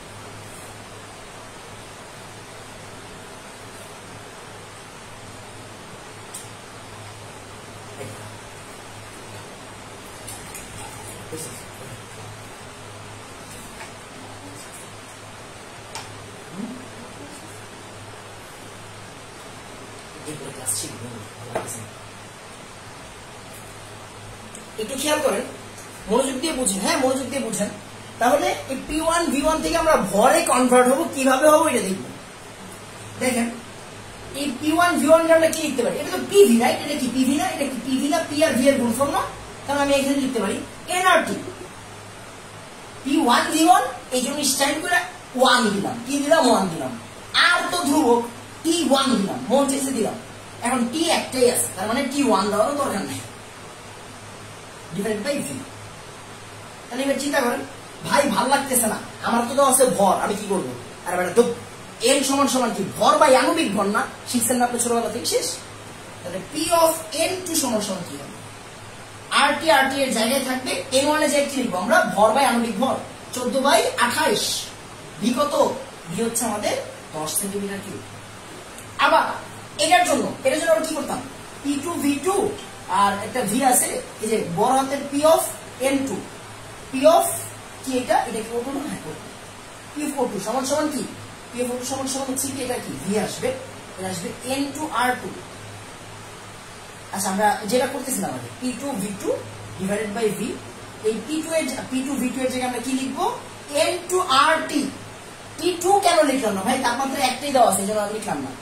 একটু খেয়াল করেন, মনোযোগ দিয়ে বুঝেন। হ্যাঁ, মনোযোগ দিয়ে বুঝেন। তাহলে এই পি ওয়ান ভি ওয়ান থেকে আমরা ভরে কনভার্ট হবো, কিভাবে হবো এটা দেখবো। দেখেন এই পি ওয়ান ভি ওয়ান আমরা কি লিখতে পারি, এটা তো পিভি, রাইট, এটা কি পিভি না, এটা কি পিভি না, পি আর ভি এর গুণফল না, তাহলে আমি এখানে লিখতে পারি NRT P one V one, এই জন্য স্টাইল করে ওয়ান দিলাম, কি দিলাম, ওয়ান দিলাম। আর তো ধ্রুবক টি ওয়ান দিলাম, মন চেষে দিলাম। এখন টি একটাই আছে, তার মানে টি ওয়ান দেওয়ারও দরকার নেই, ডিভাইড বাই ভি। তাহলে এবার চিন্তা করেন, ভাই ভাল লাগতেছে না, আমার তো আছে ভর, আমি কি করবো, আর বেটা তো এন সমান সমান কি, ভর বাই আণবিক ভর না, শিখছেন না আপনি ছোটবেলা থেকে, শেষ। তাহলে পি অফ এন টু সমান সমান কি হবে, আর টি আর টি এর জায়গায় থাকবে, এন ওয়ান এর জায়গায় কি লিখবো আমরা, ভর বাই আণবিক ভর, চোদ্দ বাই আঠাইশ। ভি কত, ভি হচ্ছে আমাদের দশ সেন্টিমিটার কিউব। আবার এটার জন্য, এটার জন্য আমরা কি করতাম, পি টু ভি টু আর একটা ভি আছে, এই যে বড় হাতের P of N two, P of কি এটা, এটা কি ওটু না, হ্যাঁ পি অফ ওটু সমান সমান কি, পি অফ ওটু সমান সমান হচ্ছে কি, এটা কি ভি আসবে, এটা আসবে এন টু আর টু। আচ্ছা আমরা যেটা করতেছিলাম আমাদের P two V two divided by V, এই পি টু এর পি টু ভি টু এর জায়গায় আমরা কি লিখবো, এন টু আর টি। টি টু কেন লিখলাম না ভাই, তাপমাত্রা একটাই দেওয়া আছে, এই জন্য আমি লিখলাম না।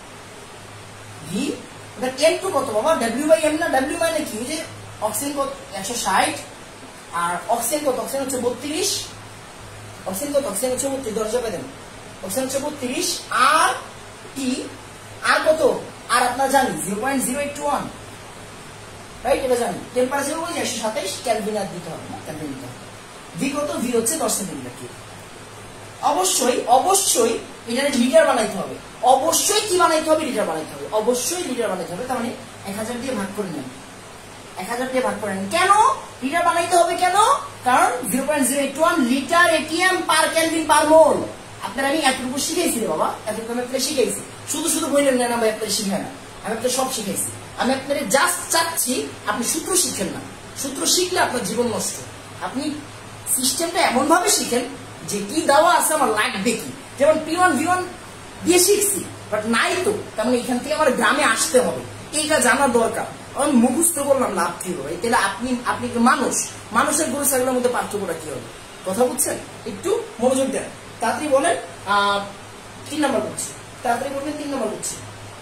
ভি এবার এন টু কত বাবা, ডাব্লিউ বাই এম না, ডাব্লিউ মানে কি, যে অক্সিজেন কত একশো ষাট আর অক্সিজেন কত, অক্সিজেন হচ্ছে বত্রিশ, অক্সিজেন কত, অক্সিজেন হচ্ছে বত্রিশ, দরজা পেতেন অপশন হচ্ছে বত্রিশ, আর টি আর কত, আর আপনার জানি zero point zero eight one, right? এটা জানি। টেম্পারেচার বলছি একশো সাতাইশ ক্যালভিন, আর দিতে হবে না, ক্যালভিন দিতে হবে। ভি কত, ভি হচ্ছে দশ সেন্টিমিটার কিউব। অবশ্যই অবশ্যই এটা লিটার বানাইতে হবে, অবশ্যই কি বানাইতে হবে, লিটার বানাইতে হবে, অবশ্যই লিটার বানাইতে হবে। তার মানে এক হাজার দিয়ে ভাগ করে নেন, এক হাজার দিয়ে ভাগ করে নেন। কেন লিটার বানাইতে হবে, কেন? কারণ zero point zero eight one litre ATM per kelvin per mole. আপনার আমি এতটুকু শিখেছি রে বাবা, এতটুকু আমি আপনার শিখেছি। শুধু শুধু বললেন না ভাই আপনার শিখায় না, আমি আপনার সব শিখেছি। আমি আপনার জাস্ট চাচ্ছি আপনি সূত্র শিখেন না, সূত্র শিখলে আপনার জীবন নষ্ট। আপনি সিস্টেমটা এমন ভাবে শিখেন যে কি দেওয়া আছে আমার লাগবে কি। যেমন পি ওয়ান ভি ওয়ান দিয়ে শিখছি, বাট নাই তো, তার মানে এখান থেকে আমার গ্রামে আসতে হবে, এইটা জানা দরকার। আমি মুখস্থ করলাম লাভ কি হবে? তাহলে আপনি আপনি মানুষ, মানুষের গরু ছাগলের মধ্যে পার্থক্যটা কি হবে? কথা বুঝছেন? একটু মনোযোগ দেন। তাড়াতাড়ি বলেন আহ তিন নম্বর বুঝছি, তাড়াতাড়ি বলবেন তিন নম্বর বুঝছি।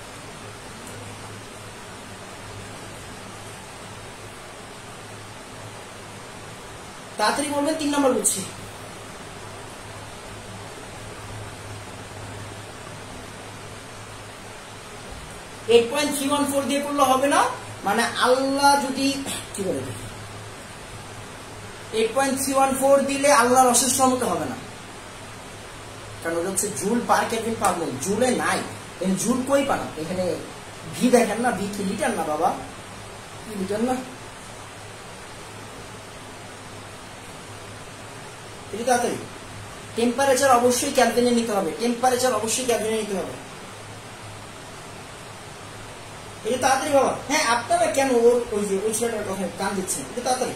তাড়াতাড়ি বলবেন তিন নম্বর বুঝছি। Eight point three one four দিয়ে করলে হবে না, মানে আল্লাহ যদি কি বলে দেখি eight point three one four দিলে আল্লাহর অশেষ রহমতে হবে না, কারণ ওটা হচ্ছে জুল পার কেলভিন পার মোল, জুলে নাই। জুল কই পান এখানে? ভি দেখেন না, ভি কি লিটার না বাবা, লিটার না। এটা তাড়াতাড়ি টেম্পারেচার অবশ্যই ক্যালভিনে নিতে হবে, টেম্পারেচার অবশ্যই ক্যালভিনে নিতে হবে। এটা তাড়াতাড়ি বাবা। হ্যাঁ আপনারা কেন ওর ওই যে ওই ছেলেটার কথা কান দিচ্ছেন? এটা তাড়াতাড়ি।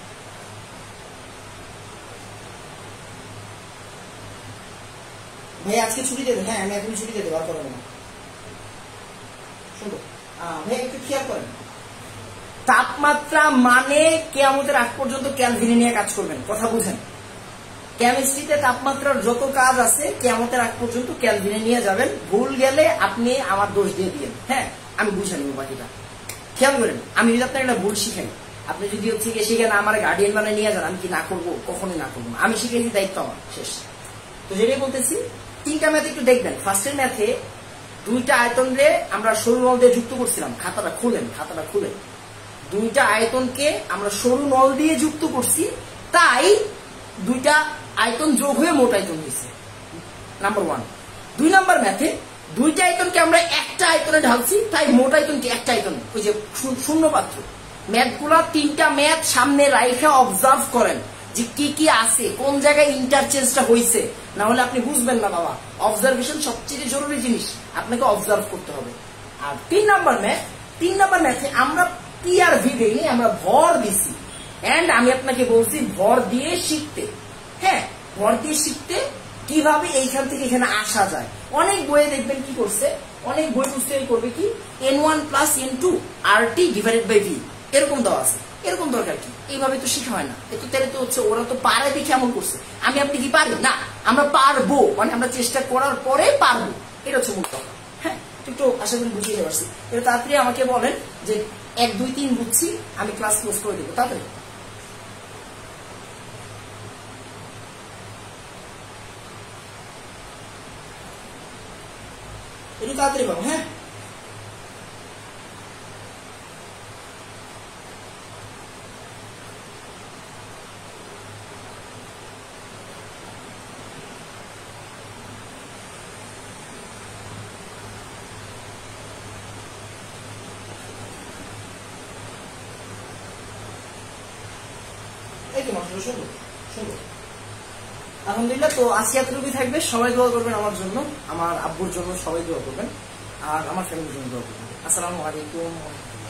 ভাই আজকে ছুটি দিয়ে দেন। হ্যাঁ আমি এখন ছুটি দিয়ে দেবো, আর করবো না। শুনবো ভাই একটু খেয়াল করেন, তাপমাত্রা মানে কিয়ামতের আগ পর্যন্ত ক্যালভিনে নিয়ে কাজ করবেন। কথা বুঝেন? কেমিস্ট্রিতে তাপমাত্রার যত কাজ আছে কিয়ামতের আগ পর্যন্ত ক্যালভিনে নিয়ে যাবেন। ভুল গেলে আপনি আমার দোষ দিয়ে দিয়েন, হ্যাঁ আমি বুঝে নেবো বাকিটা। খেয়াল করেন, আমি যদি আপনার একটা ভুল শিখাই, আপনি যদি হচ্ছে গিয়ে শিখেন আমার গার্ডিয়ান বানায় নিয়ে যান, আমি কি না করবো? কখনোই না করবো। আমি শিখেছি, দায়িত্ব আমার, শেষ। তো যেটাই বলতেছি, তিনটা ম্যাথ একটু দেখবেন। ফার্স্টের ম্যাথে দুইটা আয়তন রে আমরা সরু নল দিয়ে যুক্ত করছিলাম। খাতাটা খুলেন, খাতাটা খুলেন। দুইটা আয়তনকে আমরা সরু নল দিয়ে যুক্ত করছি, তাই দুইটা আয়তন যোগ হয়ে মোট আয়তন হয়েছে, নাম্বার ওয়ান। দুই নাম্বার ম্যাথে দুইটা আয়তনকে আমরা একটা আয়তনে ঢালছি, তাই মোট আয়তন কি একটা আয়তন, ওই যে শূন্য পাত্র। ম্যাথগুলা তিনটা ম্যাথ সামনে রাইখে অবজার্ভ করেন যে কি কি আছে, কোন জায়গায় ইন্টারচেঞ্জটা হয়েছে, না হলে আপনি বুঝবেন না বাবা। অবজারভেশন সবচেয়ে জরুরি জিনিস, আপনাকে অবজার্ভ করতে হবে। আর তিন নাম্বার ম্যাথ, তিন নাম্বার ম্যাথে আমরা পি আর ভি দেইনি, আমরা ভর দিছি। এন্ড আমি আপনাকে বলছি ভর দিয়ে শিখতে, হ্যাঁ ভর দিয়ে শিখতে কিভাবে এইখান থেকে এখানে আসা যায়। অনেক বইয়ে দেখবেন কি করছে, অনেক বই পুস্তকে করবে কি n one plus n two R T divided by V, এরকম দেওয়া আছে। এরকম দরকার কি? এইভাবে তো শেখা হয় না। এতো তাহলে তো হচ্ছে ওরা তো পারে দেখে এমন করছে, আমি আপনি কি পারি না? আমরা পারবো, মানে আমরা চেষ্টা করার পরে পারবো, এটা হচ্ছে মূল কথা। হ্যাঁ একটু আশা করি বুঝিয়ে পারছি। এটা তাড়াতাড়ি আমাকে বলেন যে এক দুই তিন বুঝছি, আমি ক্লাস ক্লোজ করে দেবো তাড়াতাড়ি। একটু তাড়াতাড়ি পাবো। হ্যাঁ আলহামদুলিল্লাহ। তো আজকে এতটুকুই থাকবে। সবাই দোয়া করবেন আমার জন্য, আমার আব্বুর জন্য সবাই দোয়া করবেন, আর আমার ফ্যামিলির জন্য দোয়া করবেন। আসসালামু আলাইকুম।